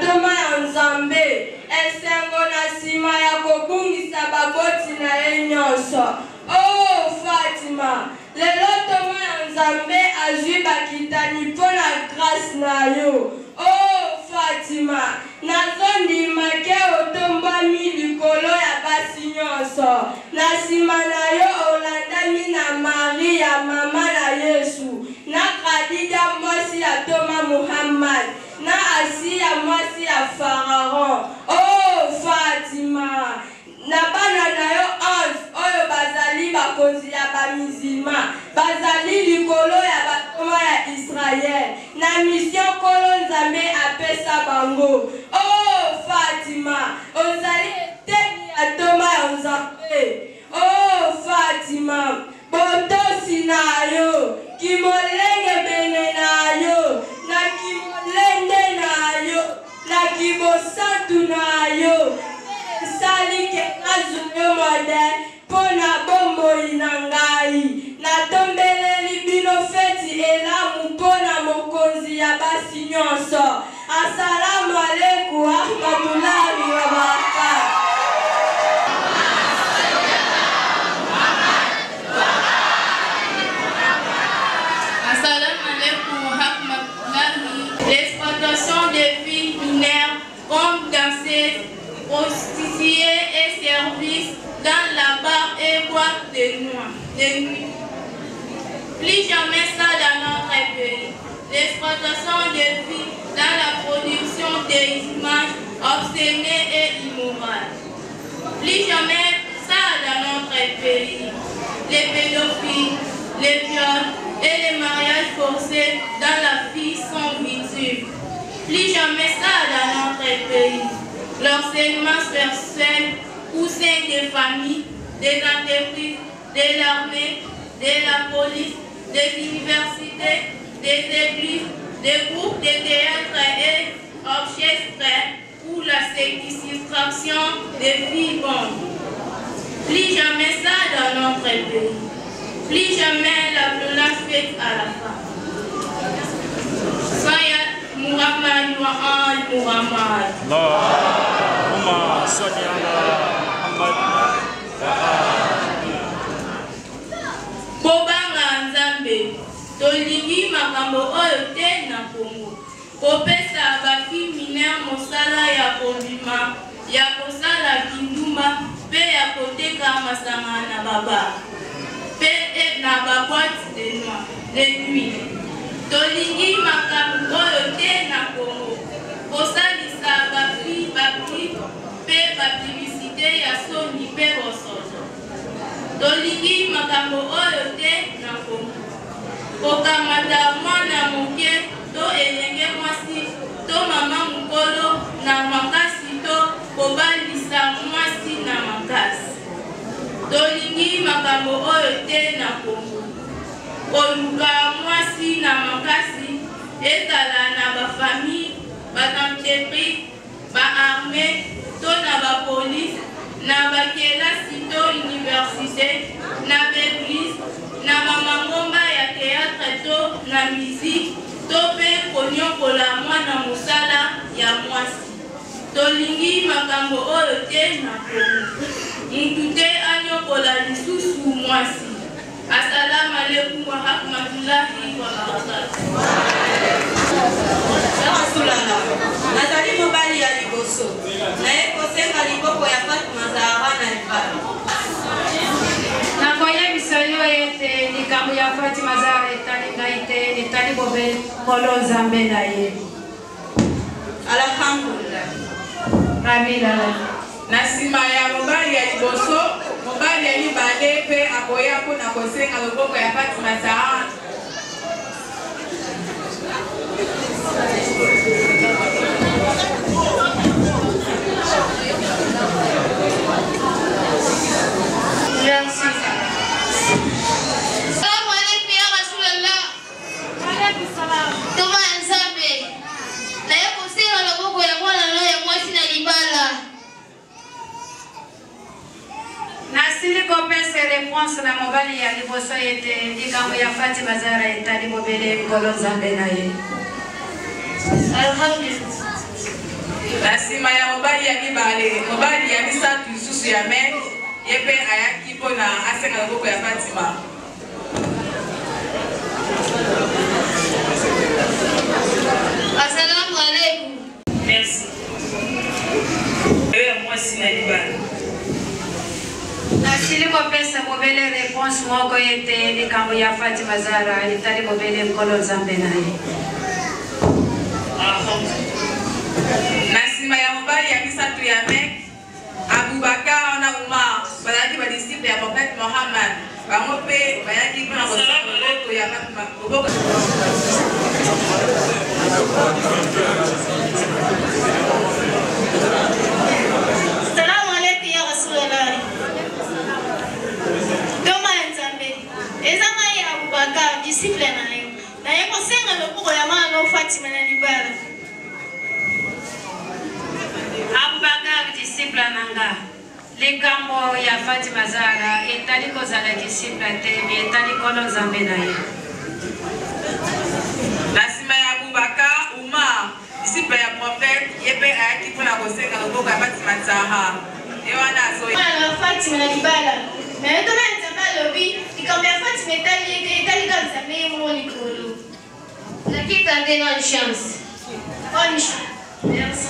ya Nzambe esengo na nsima ya kobungisa baboti na ye nyonso. Oh Fatima, lelo toma ya Nzambe azwi bakitani mpo na grâce na yo. Oh Fatima, nazondima ke otombami likolo ya basi nyonso. Na nsima na yo olandami na Marie ya mama na Yesu, na Khadija mwasi ya Toma Muhammad, na Asiya mwasi ya Pharaon. Oh Fatima, na bana na yo 11 oyo bazali bakonzi ya bamizima, bazali likolo ya bakoma ya Israel, na mission kolo Nzambe apesa bango. Oh Fatima, ozali eteni ya Toma ya Nzambe. Oh Fatima, botosi na yo, kimolenge bene na yo, na kimolende na yo, na kibosantu na yo, sali ke azuyo modèle pona bomboi na ngai. Na tombeleli bino feti elamu pona mokonzi ya basi nyonso. Assalamu alaikum wa rahmatullahi wa barakatuh. L'exploitation des filles mineures comme danser, prostituées et services dans la bar et boîte de nuit. Plus jamais ça dans notre pays. L'exploitation des filles dans la production des images obscénées et immorales. Plus jamais ça dans notre pays. Les pédophiles, les viols et les mariages forcés dans la vie sont victimes. Plus jamais ça dans notre pays. L'enseignement sexuel au sein des familles, des entreprises, de l'armée, de la police, des universités, des églises, des groupes de théâtre et orchestres pour la séquestration des filles bonnes. Plus jamais ça dans notre pays. Plus jamais la violence faite à la femme. Soyez Muhammad wa Muhammad. Allahumma salli ala Muhammad. Bobanga Nzambe, tolingi makambo oyo te na Kongo. Kopesa bafi minere mosala ya kondima, ya kosala kindumba, pe ya koteka masanga na baba. Pe na baboite de nuit. Tolingi makambo oyo te na Kongo. Kosalisa bafi bakli pe bapibisite ya soni pe bososo. Tolingi makambo oyo te na Kongo. Kokamata mwana moke to elenge mwasi to mama mukolo na makasi to kobalisa mwasi na makasi. Tolingi makambo oyo te na Kongo. Koluka mwasi na makasi ezala na bafamille, baentreprise, baarmée, to na bapolice, na bakelasi to université, na baeglise, na bamangomba ya théâtre to na musique, to pe konyokola mwana mosala ya mwasi. Tolingi makambo oyo te na Kongo. Mutu te anyokola lisusu mwasi. Assalamu alaikum wa rahmatullahi wa barakatuh. Rasulana, nazali mobali ya liboso. Naye kosenga liboko ya Fatima Zahra na libala. Nakoye bisoyo ete likambo ya Fatima Zahra etalinga ite etali bobe kolo Nzambe na ye. Alhamdulillah. Rabila. Nasima ya mobali ya liboso, mobali ya libale pe akoya po na kosenga loboko ya Fatima Zahra. Merci. Salamu alaikum ya Rasulallah. Alaikum salam. Toma Nzambe. Na yako sema loboko ya mwana na ya mwasi na libala. Nasili kopese réponse na mobali ya liboso ete likambo ya Fatima Zahra etali bobele kolo Nzambe na ye. Alhamdulillah. Na sima ya mobali ya mibale, mobali ya misatu lisusu ya mek, yepe ayaki mpona asenga loboko ya Fatima. Assalamu alaikum. Merci. Moi si na libala. Nasili kopesa mobele réponse moko yete likambo ya Fatima Zahra itali mobele mkolo Nzambe naye. Nasima ya mobali ya misatu ya mek, Abubakar na Umar, balaki ba disciple ya Prophet Muhammad. Bango pe bayaki mpona kosenga loboko ya Fatima. Assalamu alaikum ya Rasulullah. Toma Nzambe. Ezanga ya Abubakar disciple na yo. Na ye kosenga loboko ya mwana no Fatima na libala. Abubakar disciple nanga. Likambo ya Fatima Zahra etali kozala disciple te etali kolo Nzambe naye. Nasima ya Abubakar Umar, disciple ya Prophet, yepe ayaki mpona kosenga loboko ya Fatima Zahra. Ewana azoyi. Mwana Fatima na libala. Na yo toma Nzambe alobi likambo ya Fatima etali ka Nzambe ye mo likolo. Lakini tante na chance. Bonne chance. Merci.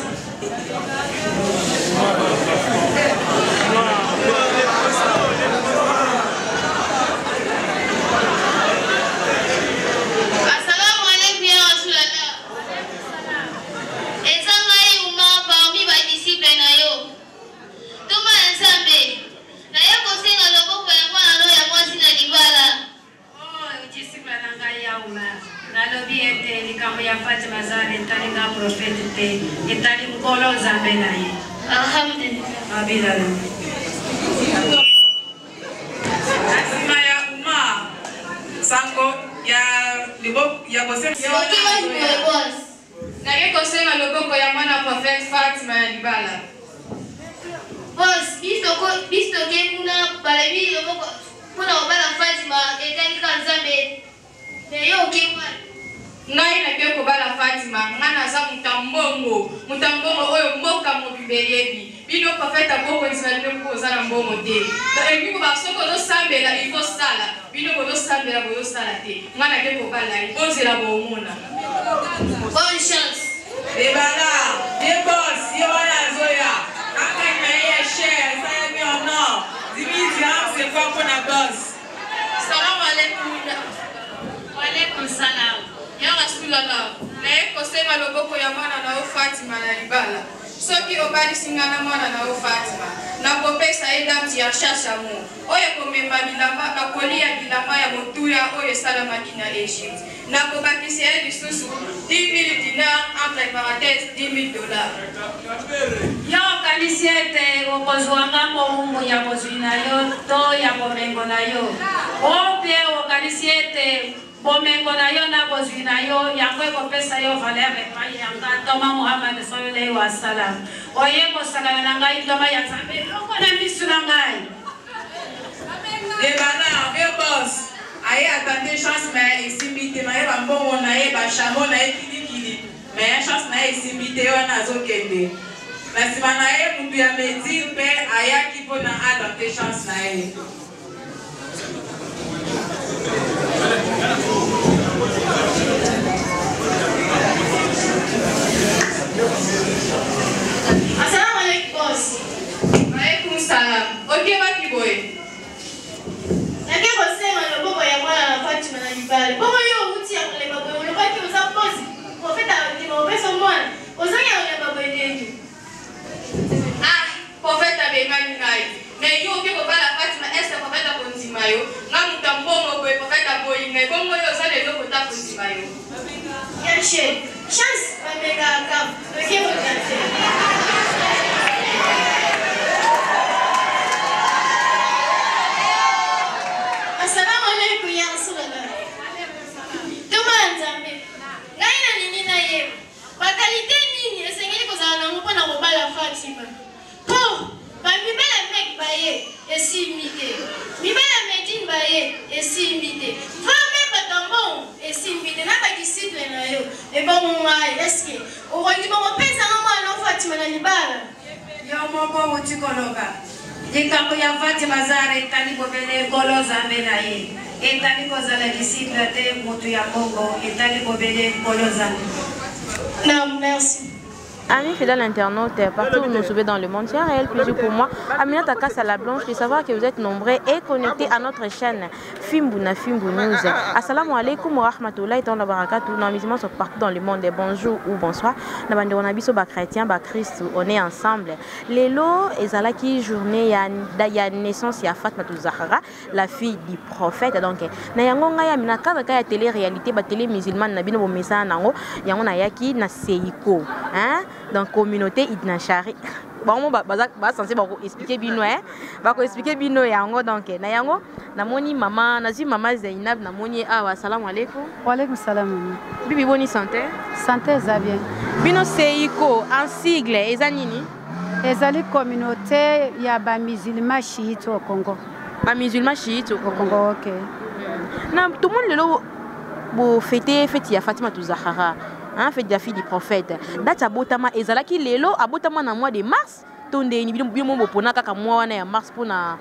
Assalamu alaikum ya Rasulallah. Ezanga yuma parmi ba disciple na yo. Tuma Nzambe. Na ye kosenga loboko ya mwana ya mwasi na libala. Oh, disciple nanga ya Umar. Nalobi ete likambo ya Fatima Zahra etali nga profete te etali mkolo Nzambe naye. Alhamdulillah. Abilala. Nasima ya Umar, sango ya kosenga Na ye kosenga loboko ya mwana Prophet Fatima ya libala. Boss, bisto ke kuna balabi loboko kuna obala Fatima etali ka Nzambe. Na yo ke mwana. Ngai na ke kobala Fatima, ngana za mutambongo oyo mboka mobimbe yebi. Bino Prophet aboko nzala bino ko zala mbongo te. Na ebiko ba soko do sambela ifo sala. Bino ko do sambela bo sala te. Ngana ke kobala ibozela bo mona. Bonne chance. Debala, des boss, Yoana Zoya, Akai Maïa Cher, Sayami en or, Dimitri, c'est quoi pour la boss? Salam alaikum. Wa alaikum salam. Ya Rasulallah, na ye kosenga loboko ya mwana na yo Fatima na libala. Soki obalisi na mwana na yo Fatima, na kopesa ye damti ya shasha mo. Oyo komemba bilamba na kolia bilamba ya motuya oyo esalamaki na Egypte. Na kobakisi ye lisusu 10,000 dinars entre parenthèses 10,000 dollars. Yo kanisi ete okozwanga moumbu ya kozwi na yo to ya bomengo na yo. Opie okanisi ete bomengo na yo na kozwi na yo yango ekopesa yo valeur epai yanga toma Muhammad sallallahu alaihi wasallam. Oye kosangana na ngai toma ya Nzambe eloko na misu na ngai. Debala, des boss, aye attendez chance mais isimite maye bambongo na ye bashamo na ye kilikili. Mais chance na ye isimite wana azokende. Na sima na ye mutu ya Medine pe ayaki mpona attendez chance na ye. Assalamu alaikum boss. Alaikum salam. Okie wapi boy? Nake kosenga loboko ya mwana na Fatima na libala. Bongo yo uti ya kuleba boy. Olobaki uza boss. Profeta alima opeso mwana. Ozangi ya kuleba boy ndeju. Ah, Prophet abemani ngai. Mais yo okie kobala Fatima ese Prophet akondima yo. Nga mutambongo boy Prophet aboyi ngai. Bongo yo ozale eloko ta kondima yo. Yamshe. Chance bameka akam. Oke mutante. Assalamu alaikum ya Rasulullah. Toma Nzambe. Ngai na nini na ye. Bakalite nini esengeli kozala nango mpona kobala Fatima. Po, bamibala mek baye esimbi te. Mibala Medine baye esimbi te. Va me bato bon, et si vous êtes un disciple, et bon, est-ce que au revoir, on peut s'en aller Fatima Nibala. Yo moko utikologa. Dika ko ya Fatima Zahra etali bobele golo zambe na ye. Etali ko zala disciple te mutu ya Congo, etali bobele golo zambe. Non, merci. Amis fidèles internautes, partout où vous nous trouvez dans le monde, c'est un réel plaisir pour moi, Aminata Kassala Blanche, de savoir que vous êtes nombreux et connectés à notre chaîne Fimbouna Fimbo News. Assalamu alaikum wa rahmatullahi wa barakatuh. Nos musulmans sont partout dans le monde. Bonjour ou bonsoir. On a chrétien, Christ, on est ensemble. Lélo ezalaki journée ya naissance ya Fatmatou Zahra, la fille du prophète. Donc, na yango ngaya mina kada kaya télé réalité ba télé musulmane na bino bo mesa nango yango na yaki na seiko, hein? Dans la communauté Idnachari. Bon, je censé expliquer bino, hein. Ba ko expliquer bino yango donc na yango na moni maman, na zi maman Zainab na moni awa assalamu alaikum. Wa alaikum salam. Bibi boni santé. Santé za bien. Bino seiko en sigle ezanini? Ezali communauté ya ba musulman chiite au Congo. Ba musulman chiite au Congo, OK. Na tout le monde le bo fêter ya Fatmatou Zahra. Hein, fait de la fille du prophète. Date abotama ezalaki lelo abotama na mois de mars. Tonde ni bino mo pona kaka mois wana ya mars pona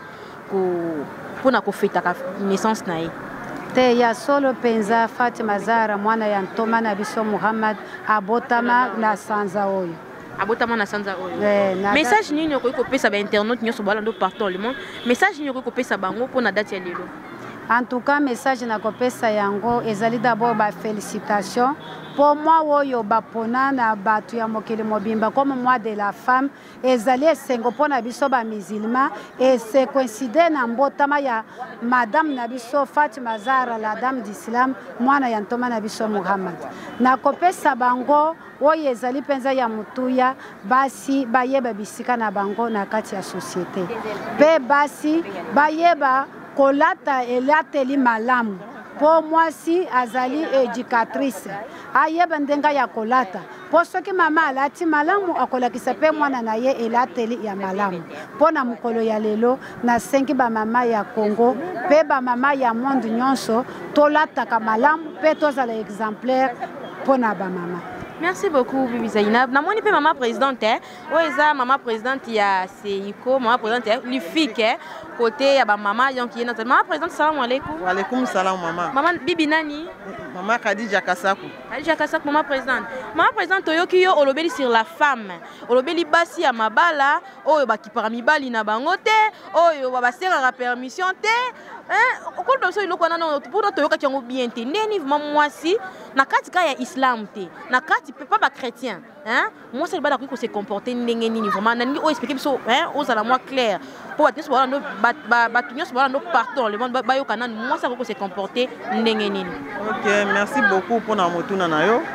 ko fêta ka naissance na ye. Te ya solo penza Fatima Zahra mwana ya ntoma na biso Muhammad abotama na sanza oyo. Abotama na sanza oyo. Message nini ko pesa ba internaute nyoso balando partout le monde. Message nini ko pesa bango pona date ya lelo. En tout cas, message na kopesa yango ezali d'abord ba félicitations pour moi oyo bapona na batu ya mokili mobimba comme moi de la femme ezali esengo pona biso ba musulman et c'est coïncide na mbotama ya madame na biso Fatima Zahra la dame d'Islam mwana ya ntoma na biso Muhammad na kopesa bango oyo ezali penza ya mutuya basi bayeba bisika na bango na kati ya société pe basi bayeba kolata elateli malamu po mwasi azali éducatrice ayeba ndenga ya kolata po soki mama alati malamu akolakisa pe mwana na ye elateli ya malamu po na mukolo ya lelo na sengi ba mama ya Congo pe ba mama ya monde nyonso tolataka malamu pe tozala exemplaire po na ba mama. Merci beaucoup, Bibi Zainab. Na moni pe maman présidente, oeza maman présidente ya Seiko, maman présidente l'IFIC, côté ya ba maman donc qui est notre maman présidente. Salam alaikum. Wa alaikum salam maman. Maman Bibi nani? Maman Khadija Kassakou. Khadija Kassakou, maman présidente. Maman présidente oyoki yo olobeli sur la femme. Olobeli basi ya mabala, oyo ba kipara mibali na bango te, oyo ba basera permission te. Hein, okolo doso iloko na pour toyoka tyango bien te. Neni vraiment moi si na katika ya islam te. Na kati pas ba chrétien, hein? Moi c'est le bas ko se comporter ndenge nini vraiment nani o expliquer biso, hein, aux ala moi clair. Pour battre sur no batunyo sur no partout le monde ba yo kana moi ça ko se comporter ndenge nini. OK, merci beaucoup pour na motuna na yo.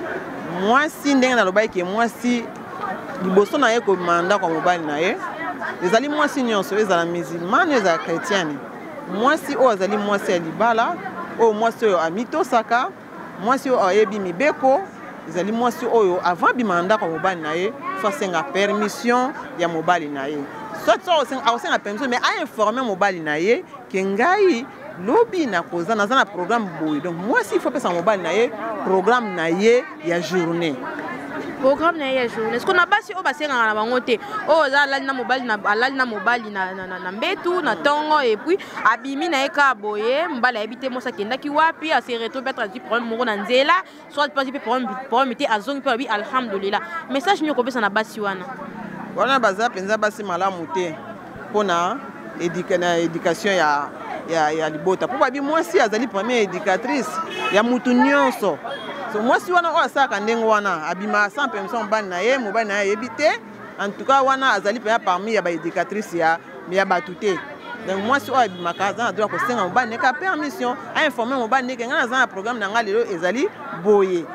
Moi si ndenge na lobai ke moi si liboso na ye ko manda ko mobali na ye. Ezali moi si nyonso ezala musulman ezala chrétien. Moi si o azali moi si libala, o moi si o amito saka, moi si o ayebi mibeko. Ezali mwasi oyo avant bimanda ko mobali na ye fasenga permission ya mobali na ye soit asenga permission mais a informer mobali na ye ke ngai lobi na koza na zana programme boy donc mwasi il faut pesa mobali na ye programme na ye ya journée. Programme na ya journée. Est-ce qu'on a basi o basenga na bango te? O za alali na mobali na mbetu na tongo et puis abimi na eka boye mbala habité mosa kenda ki wapi a se retrouver peut-être du problème moko na nzela soit pas du problème était azongi pe bi alhamdulillah. Message nyoko pesa na basi wana. Wana baza penza basi malamu te pona éducation ya libota. Pour babi moi si azali première éducatrice ya mutu nyonso. Moi si wana o saka ndengo wana abima sans permission ban na ye mobali na ye ebité en tout cas wana azali pe parmi ya ba éducatrice ya batute donc moi si o abima kaza droit ko senga mobali ne ka permission a informer mobali ne kenga na programme na ngalelo ezali boye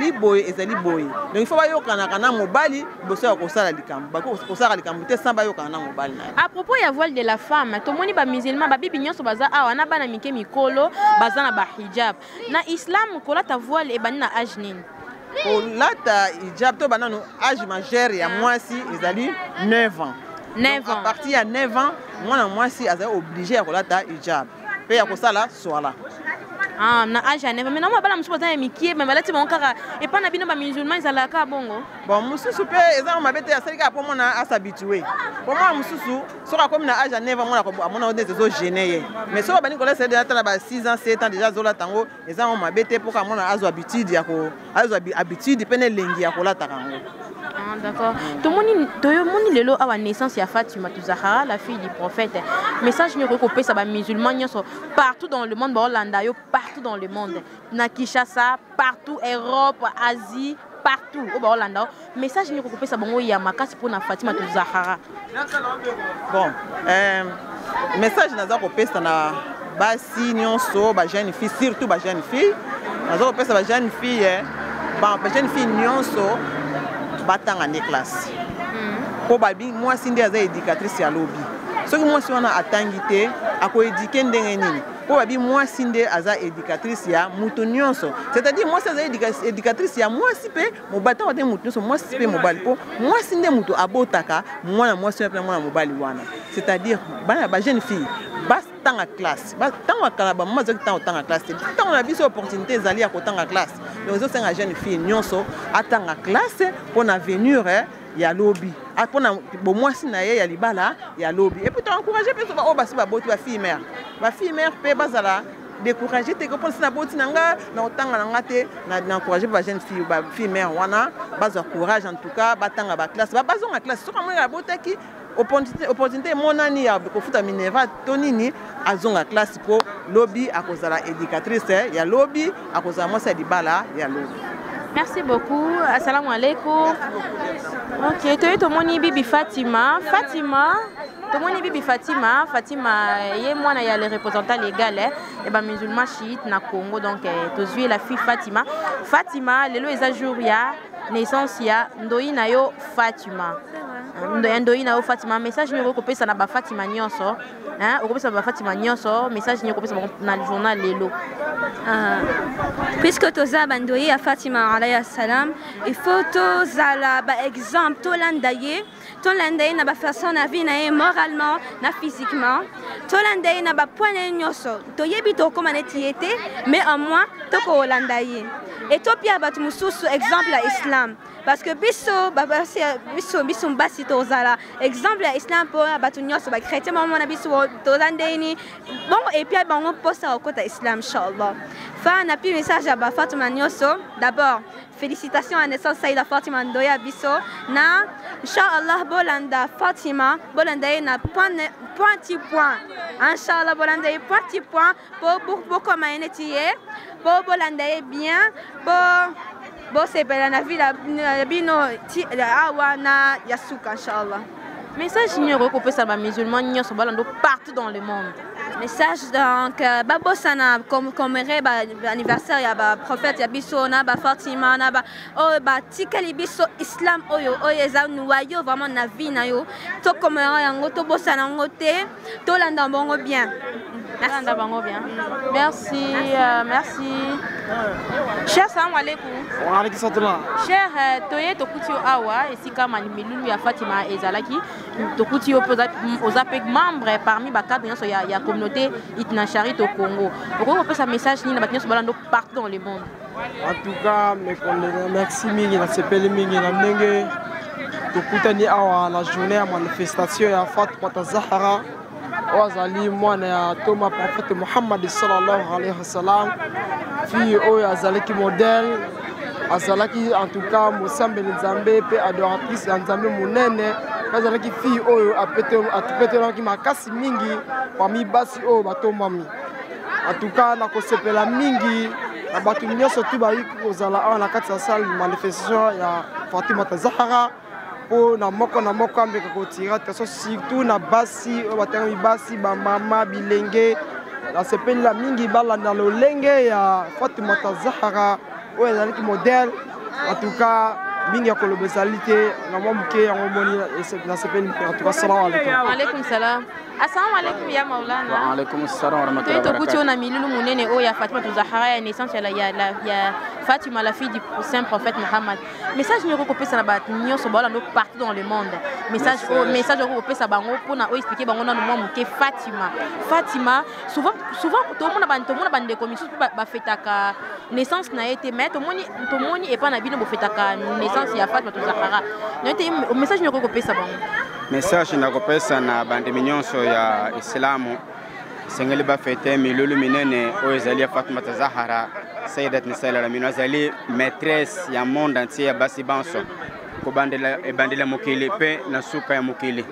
donc il faut ba yokana kana mobali boso ya ko sala likambo ko sala likambo te sans ba yokana na mobali na. À propos ya voile de la femme to moni ba musulman ba bibi nyonso baza awa na bana mike mikolo baza na ba hijab na islam kolata voile e bani na âge nini? Kolata hijab to banano âge majeur ya mwasi ezali 9 ans. 9 ans. À partir de 9 ans, moi si azali obligé à kolata hijab. Pe ya kosala swala. Ah, na à Genève. Mais non, moi, je suis pas mikié, mais là, tu vas encore. Et pas na bino ba musulman, ils allaient à Bongo. Bon, mususu pe, eza ma bete ya salika pour moi à s'habituer. Pour moi, mususu, sera comme na à Genève, mon on est zo gêné. Mais so ba ni kola c'est déjà ba 6 ans, 7 ans déjà zo la tango, eza ma bete pour ka mon azo habitude ya ko, azo habitude pene lengi ya ko la tarango. Ah, d'accord. Tout le monde lelo a naissance ya Fatima Zahra, la fille du prophète. Message ne recopé ça ba musulman partout dans le monde, ba Hollanda yo partout dans le monde. Na Kinshasa, partout Europe, Asie, partout au Hollanda. Message ne recopé ça bango ya makasi pour na Fatima Zahra. Bon, message na za kopé ça na basi nyonso ba jeune fille, surtout ba jeune fille. Na za kopé ça ba jeune fille, ba jeune fille nyonso batanga ne classe. Ko babi moi sindi aza éducatrice ya lobby. Soki moi si wana atangité ako éduquer ndenge nini. Ko babi moi sindi aza éducatrice ya mutu nyonso. C'est-à-dire moi aza éducatrice ya moi si pe mobata wa te mutu nyonso moi si pe mobali po moi sindi mutu abotaka mwana moi si pe mwana mobali wana. C'est-à-dire bana ba jeune fille bas tanga classe. Bas tanga kala ba mazo tanga classe. Tanga na biso opportunité ezali ya ko tanga classe. Les autres sont jeunes filles nyonso atanga classe pour avenir ya lobby. Apona bo mwasi na ye ya libala ya lobby. Et puis tu encourager pe ba o basi ba boti ba fille mère. Ba fille mère pe bazala décourager te ko pon na boti nanga na otanga nanga te na encourager ba jeune fille ba fille mère wana baza courage en tout cas batanga ba classe. Ba bazonga classe so kamwe ya botaki opportunité monani ya kofuta Minerva tonini azonga classe po lobby akozala éducatrice ya lobby akozala mwasa libala ya lobby. Merci beaucoup. Assalamu alaikum. Ok, tu es tout moni bibi Fatima. Tout moni bibi Fatima est moi na ya le représentant légal et ba musulman chiite na Congo donc tu suis la fille Fatima lelo eza jour ya naissance ya ndoi na yo Fatima. Ndoi na yo Fatima message ni ko pesa na ba Fatima nyonso hein ko pesa ba Fatima nyonso message ni ko pesa na le journal lelo. Puisque toza bandoi à Fatima alayhi salam il faut tozala ba exemple tolandaye na ba façon na vie na moralement na physiquement tolandaye na ba point nyonso toyebi to comme netiete mais en moi to ko holandaye et to pia bat mususu exemple à islam parce que biso basi tozala exemple à islam pour batu nyonso ba chrétien maman na biso tolandeni bon et puis bango posa au côté islam inchallah fa na pi message à ba Fatima nyonso d'abord félicitations à naissance Saïda Fatima Ndoya biso na inchallah bolanda Fatima bolanda na point inchallah bolanda point pour comme enetier pour bolanda bien pour c'est belle na vie la bino awa na yasuka inchallah. Message numéro qu'on peut savoir musulman n'y sont balando partout dans le monde. Message donc babo sana comme anniversaire ya ba prophète ya biso na ba Fatima na ba o ba tikali biso islam oyo eza noyo vraiment na vie na yo to comme yango to bosana ngote to landa bongo bien. Merci, merci. Cher salam alaikum. Wa alaikum salam. Cher toye tokuti awa esika manimilulu ya Fatima ezalaki tokuti aux apec membres parmi ba cadre nyonso ya communauté Itnachari au Congo. Pourquoi on peut sa message ni na batnyo balando partout dans le monde. En tout cas, merci mingi na sepeli mingi na ndenge tokutani awa la journée ya manifestation ya Fatima Zahra. Wazali mwana ya Toma prophète Muhammad sallallahu alayhi wa sallam fille oyo azalaki modèle azalaki en tout cas mosambe nzambe pe adoratrice ya nzambe monene azalaki fille oyo apetelaki makasi mingi parmi basi oyo batomami en tout cas nakosepela mingi na bato nyonso tu bayi kozala awa na kati ya salle manifestation ya Fatima Zahra na moko ambeka kotira taso surtout na basi batanga basi ba mama bilenge na sepeli la mingi bala na lolenge ya Fatima Zahra o ezalaki modèle en tout cas mingi ya kolobezalité na momuke ya ngomoni na sepeli en tout cas salam alaikum. Wa alaikum salam. Assalamu alaikum ya Maulana. Wa alaikum assalam wa rahmatullahi wa barakatuh. Tu na milulu munene o ya Fatima Zahra ya naissance ya Fatima, la fille du saint prophète Mohammed. Message nous recopé ça na nous so bala partout dans le monde. Message recopé ça bango pour na expliquer bango na moi que Fatima souvent tout le monde a des commissions ba fetaka naissance na été mais tout le monde et pas na bino bo fetaka naissance ya Fatima to Zahara. Non message nous recopé ça bango. Message na recopé ça na bande minyonso ya Islamu. Sengeli ba fete milulu minene o ezali Fatima Zahara Sayyidat Nisa al-Alamin azali maîtresse ya monde entier ya basi banso ko bandela mokili pe na suka ya mokili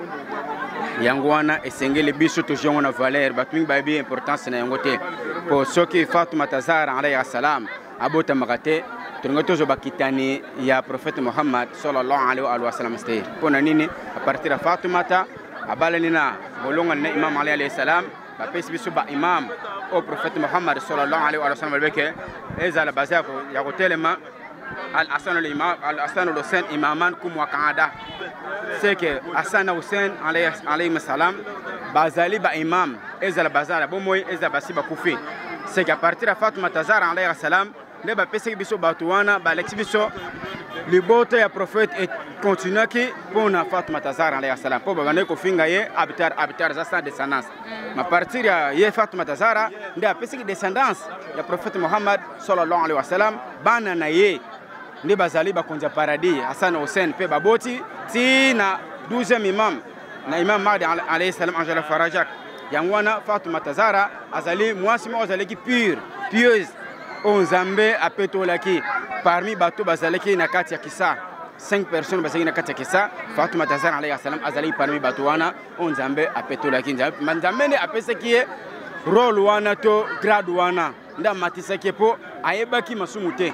yango wana esengeli biso toujours na valeur batumi ba bi importance na yango te po soki Fatima Zahara alayhi salam abota magate tunga tozo bakitani ya prophète Muhammad sallallahu alaihi wa sallam stay pona nini a partir de Fatima ta abalanina bolonga na Imam Ali alayhi salam ba pesi biso ba imam au prophète Muhammad sallallahu alaihi wa sallam beke ezala bazako ya kotelema al-Hasan al-Hussein imaman kum wa Canada c'est que Hassan Hussein alayhi salam bazali ba imam ezala bazala bomoy ezala basiba kufi c'est qu'à partir de Fatima Zahara alayhi salam ne ba pesi biso batuwana ba lexibiso libote ya prophète et continue qui pour na Fatima Zahara alayhi salam pour ba ko finga ye habitar za sa descendance ma partir ya ye Fatima Zahara ndia pesi descendance ya prophète Muhammad sallallahu alaihi wasallam bana na ye ndi bazali ba konja paradis Hassan Hussein pe baboti ti na 12e imam na imam Mahdi alayhi salam Angela Farajak yangwana Fatima Zahara azali mwasi mo azali ki pieuse on zambe apetolaki parmi bato bazalaki na kati ya kisa 5 personnes bazali na kati ya kisa Fatima Zahara alayhi salam azali parmi bato wana on zambe apetolaki nzambe ne apesaki role wana to grade wana nda matisaki po ayebaki masumu te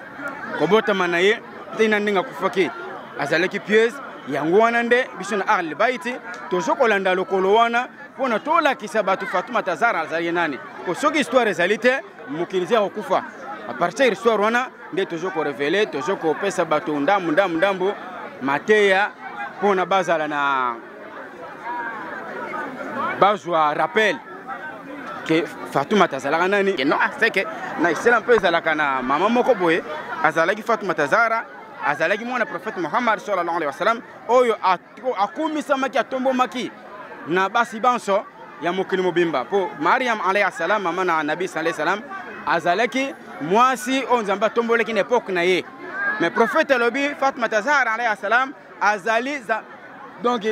kobota manaye tina ndinga kufaki azalaki pieuse yango wana nde biso na arli baiti toujours kolanda lokolo wana pona tola kisa bato Fatima Zahara azali nani ko soki histoire ezalite mukilizi akufa a partir histoire wana nde toujours ko révéler toujours ko pesa bato ndambo mateya pona bazala na bazwa rappel que Fatima Zahara nani non c'est que na islam peu zalaka na mama moko boye azalaki Fatima Zahara azalaki mwana prophète Muhammad sallallahu alaihi wasallam oyo akumisa maki atombo maki na basi banso ya mokili mobimba po Mariam alayhi salam mama na Nabi sallallahu alaihi wasallam azalaki mwasi onzamba tomboleki na époque na ye mais prophète lobi Fatima Zahara alayhi salam azali donc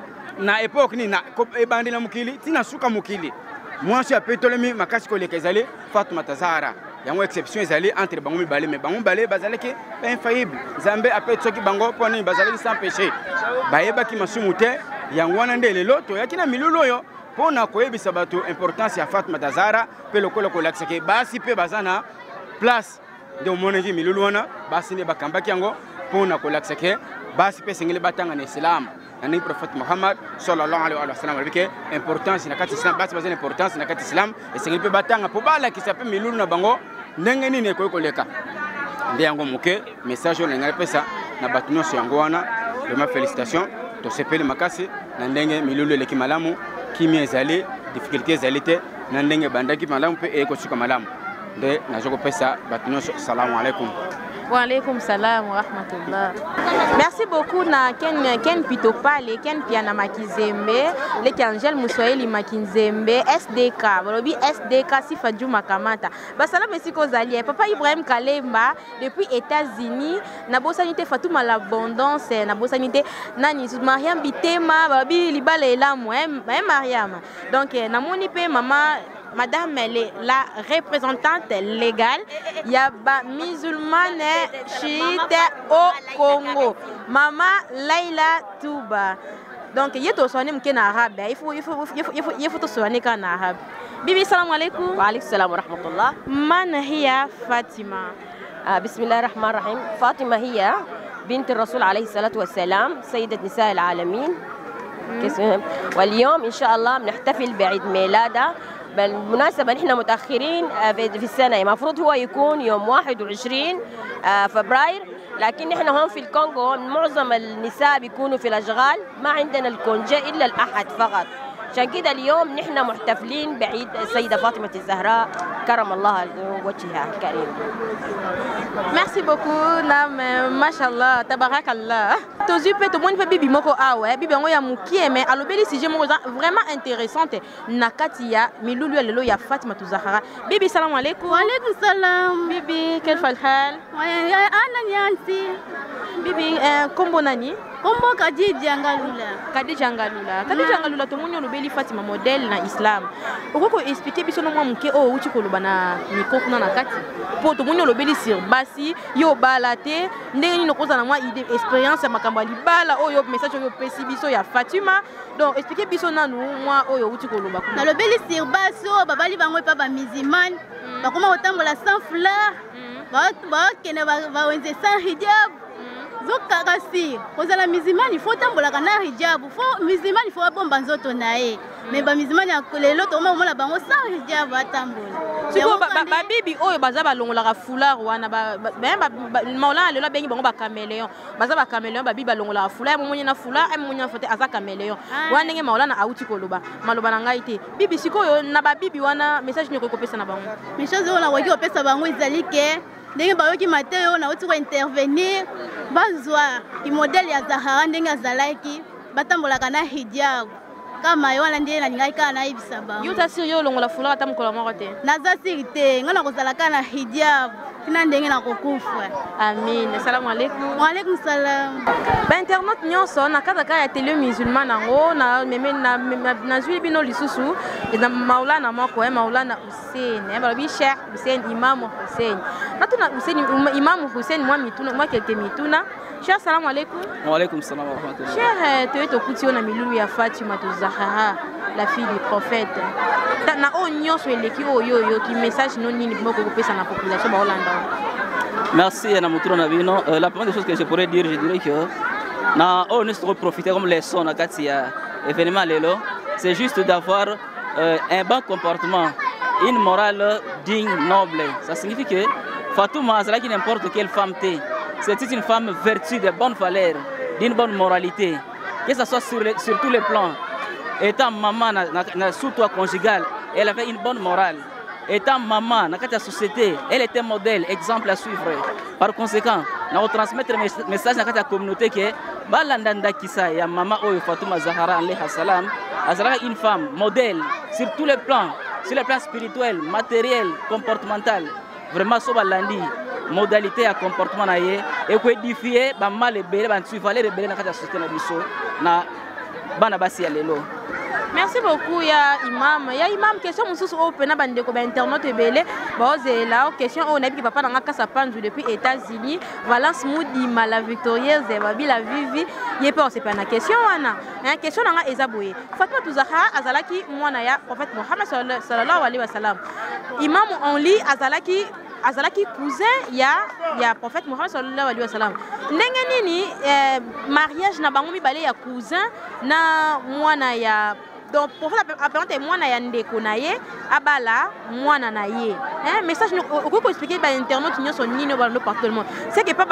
na époque ni na ebandila mokili tina suka mokili mwasi apetolemi makasi koleka ezali Fatima Zahara yango exception ezali entre bango mibale mais bango balé bazalaki infaillible zambe apetoki bango poni bazalaki sans péché bayebaki masumu te yango wana nde lelo to yakina milulu yo pona koyebisa bato importance ya Fatima Zahara pe lokolo kolakisaki basi pe bazana place de moneki milulu wana basi ne bakambaki yango pona kolakisaki basi pe sengeli batanga na Islam nani prophète Muhammad sallallahu alaihi wa sallam bike importance na kati Islam basi bazana importance na kati Islam et sengeli pe batanga po bala kisape milulu na bango ndenge nini koleka ndi yango moke message on ngai pesa na bato nyonso yango wana vraiment félicitations to sepeli makasi na ndenge milulu leki malamu kimi ezali difficulté ezali te na ndenge bandaki malamu pe eko suka malamu nde nazoko pesa bato nyonso salamu alaikum. Wa alaikum salam wa rahmatullah. Merci beaucoup na Ken Pitopale, Ken Piana Makizembe, le Angel Moussoeli Makizembe, SDK, Bolobi SDK Sifa Juma Kamata. Basala merci kozali. Papa Ibrahim Kalemba depuis États-Unis, na bosanité Fatouma l'abondance, na bosanité nani Mariam Bitema, Bolobi Libale Elamu, Mariam. Donc na moni pe maman Madame, elle est la représentante légale. Il y a des musulmane chiite au Congo. Maman Laila Touba. Donc, il y a tout soigné en arabe. Il faut tout soigner en arabe. Bibi, salam alaikum. Wa alaikum salam wa rahmatullah. Man hiya Fatima. Bismillah ar-Rahman ar-Rahim. Fatima hiya bint الرسول عليه الصلاة والسلام سيدة نساء العالمين. واليوم إن شاء الله بنحتفل بعيد ميلادها. بالمناسبة نحن متأخرين في السنة المفروض هو يكون يوم 21 فبراير لكن نحن هون في الكونغو معظم النساء بيكونوا في الأشغال ما عندنا الكونجي إلا الأحد فقط عشان كده اليوم نحن محتفلين بعيد السيدة فاطمة الزهراء كرم الله وجهها الكريم. Merci beaucoup, Nam. Mashallah, tabarakallah. Tozu pe to moni pe bibi moko awe, bibi ngo ya mukie mais alobeli sujet moko vraiment intéressante. Nakati ya milulu lelo ya Fatima Zahra. Bibi salam alaikum. Wa alaikum salam. Bibi, quel hal? Ya ana nyansi. Bibi, kombo nani? Kombo Khadija Ngalula. Khadija Ngalula. Khadija Ngalula to moni olobeli Fatima modèle na Islam. Okoko expliquer biso no mwa muke o uti koloba na mikoko na nakati. Po to moni olobeli sur basi yo balate ndenge ni nokoza na mwa idée expérience ya makambo libala oyo message oyo pesi biso ya Fatima. Donc expliquer biso nanu mwa oyo uti koloba kuna. Na lobeli sur baso babali bango pa ba musulman. Bakoma otambola sans fleur. Ba kene ba wenze sans hijab. Zokakasi kozala musulman il faut tambola kana hijab. Faut musulman il faut bomba nzoto nae. Mais ba musulman ya lelo to mona bango sans hijab atambola. Siko ba bibi oyo baza balongola ka foulard wana ba maulana lelo bengi bango ba caméléon. Baza ba caméléon ba bibi balongola ka foulard mo monyana foulard mo monyana fote aza caméléon. Wana ngenge maulana auti koloba. Maloba na ngai te. Bibi siko yo na ba bibi wana message ni ko kopesa na bango. Message ona waki kopesa bango ezali ke ndenge bayoki mateo na uti ko intervenir bazwa ki modèle ya Zahara ndenge azalaki batambolaka na hijab kama yo wana ndiye na ngai kana ibisa bango. Yo ta sérieux longola foulard atamukola moko te. Naza sirite ngana kozalaka na hijab tina ndenge na kokufa. Amin. Assalamu alaikum. Wa alaikum salam. Ba internaute nyonso na kazaka ya télé musulman nango na meme na zwi bino lisusu na maulana moko maulana Hussein balobi Cheikh Hussein Imam Hussein natuna Hussein Imam Hussein moi mituna moi quelques mituna. Cheikh salam alaikum. Wa alaikum salam wa rahmatullah. Cheikh to kuti na milulu ya Fatima Zahra la fille du prophète na o nyonso eleki oyo ki message non nini moko kopesa na population ba Hollande. Merci na muturo na bino. La première chose que je pourrais dire, je dirais que na on ne profiter comme leçon na kati ya événement lelo, c'est juste d'avoir un bon comportement, une morale digne, noble. Ça signifie que Fatouma azalaki n'importe quelle femme t'est. C'est une femme vertueuse, de bonne valeur, d'une bonne moralité, que ce soit sur tous les plans. Étant maman sous toi conjugal, elle avait une bonne morale. Étant maman dans la société, elle était modèle, exemple à suivre. Par conséquent, nous transmettre un message dans la communauté que Balandanda Kissa et maman Fatouma Zahra alayha salam, une femme modèle sur tous les plans, sur les plans spirituels, matériels, comportemental. Vraiment, so balandi modalité à comportement naie et ko édifier ba mal et belé ba suivre les rebelles dans la société na biso na bana basi ya lelo. Merci beaucoup ya imam. Ya imam question mususu opena bandeko ba internaute belé ba ozela question on a bi papa na kasa panzu depuis États-Unis Valence Moudima la victorieuse et Babila Vivi yepe on se pas na question wana. Hein question na ezaboye. Fatima Zahra azalaki mwana ya prophète Mohammed sallallahu alayhi wa sallam. Imam on lit azalaki cousin ya prophète Mohammed sallallahu alayhi wa sallam. Ndenge nini mariage na bango mibale ya cousin na mwana ya donc prophète apparente mwana ya ndeko na ye abala mwana na ye. Message ko expliquer ba internaute nyonso nini ba partout le monde. C'est que pas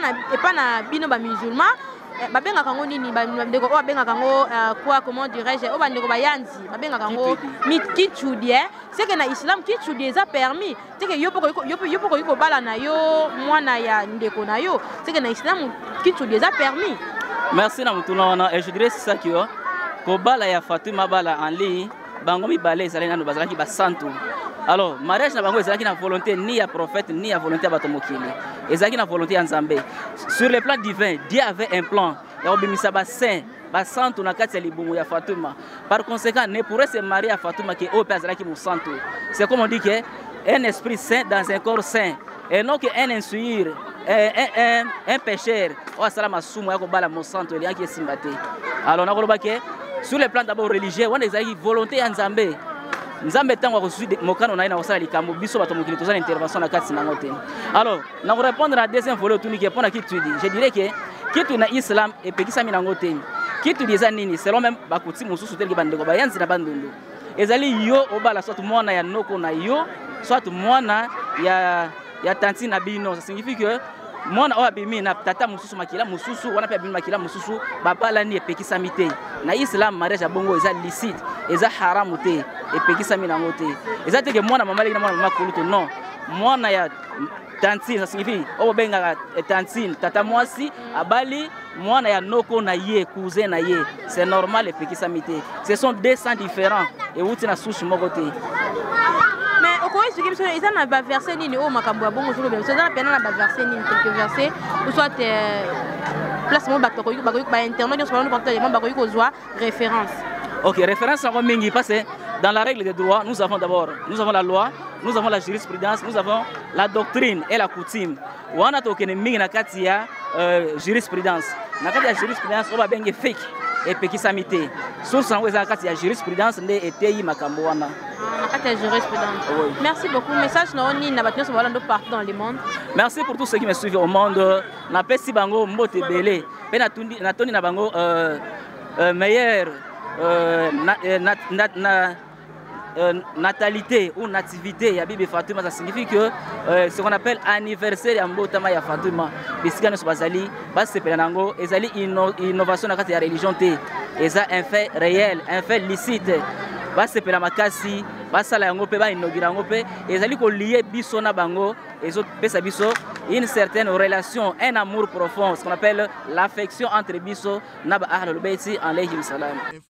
na bino ba musulman babenga kango nini bandeko o babenga kango quoi comment dirais-je o bandeko bayanzi babenga kango kitchudi c'est que na islam kitchudi ça permis c'est que yo poko bala na yo mwana ya ndeko na yo c'est que na islam kitchudi ça permis. Merci na mutuna wana et je dirais c'est ça que ko bala ya Fatima bala en ligne bango mi balé ezalaki nano bazalaki basantu. Alors mariage na bango ezalaki na volonté ni ya prophète ni ya volonté ya bato mokili ezalaki na volonté ya Nzambe. Sur le plan divin Dieu avait un plan ya obimisa ba saint basantu na kati ya libumu ya Fatima. Par conséquent ne pourrait se marier à Fatima que au père ezalaki musantu. C'est comme on dit que un esprit saint dans un corps saint et non que un insuire un pécheur o salama sumu ya ko bala musantu eli yaki simbate. Alors na koloba ke sur le plan d'abord religieux on ezalaki volonté ya Nzambe. Nzambe tango ko suite mokano na ina osala likambo biso bato mokili tozana intervention na kati na ngote. Alors na ko répondre à deuxième volet tuniki pona kitu dit je dirais que kitu na islam et pekisa mina ngote kitu diza nini selon même bakuti mususu telki bandeko bayanzi na bandundu ezali yo obala soit mwana ya noko na yo soit mwana ya tanti na bino. Ça signifie que mwana o abimi na tata mususu makila mususu wana pe abimi makila mususu babala ni epekisa mite na islam mariage ya bongo eza licite. eza haramu te epekisami nango te eza te ke mwana mama leki na mwana mama kulutu non mwana ya tantine ça signifie oyo bengaka tantine tata mwasi abali mwana ya noko na ye cousin na ye c'est normal epekisami te ce sont deux sangs différents euti na souche moko te mais okoki expliquer biso eza na baverset nini oyo makambo ya bongo ozoloba biso eza na pena na baverset nini quelques versets ou soit place mo bato bakoki bainternet nyonso baloni partout bakoki kozwa référence. Ok, référence yango mingi parce que dans la règle de droit nous avons d'abord la loi, nous avons la jurisprudence, nous avons la doctrine et la coutume. Wana tokene mingi na kati ya jurisprudence. Na kati ya jurisprudence oba benge fake epekisami te. Source yango eza na kati ya jurisprudence nde eteyi makambo wana. Na kati ya jurisprudence. Oui. Merci beaucoup. Message na oni na bato nyonso balando partout dans le monde. Merci pour tous ceux qui me suivent au monde. Na pesi bango mbote belé. Pe na toni na bango meilleur natalité ou nativité ya Bibi Fatouma, ça signifie que ce qu'on appelle anniversaire ya mbotama ya Fatouma bisika no bazali basepela nango ezali innovation na kati ya religion te eza un fait réel, un fait licite basepela makasi basala yango pe ba inaugura yango pe ezali ko lier biso na bango ezo pesa biso une certaine relation, un amour profond, ce qu'on appelle l'affection entre biso na ba ahlul bayti alayhi salam.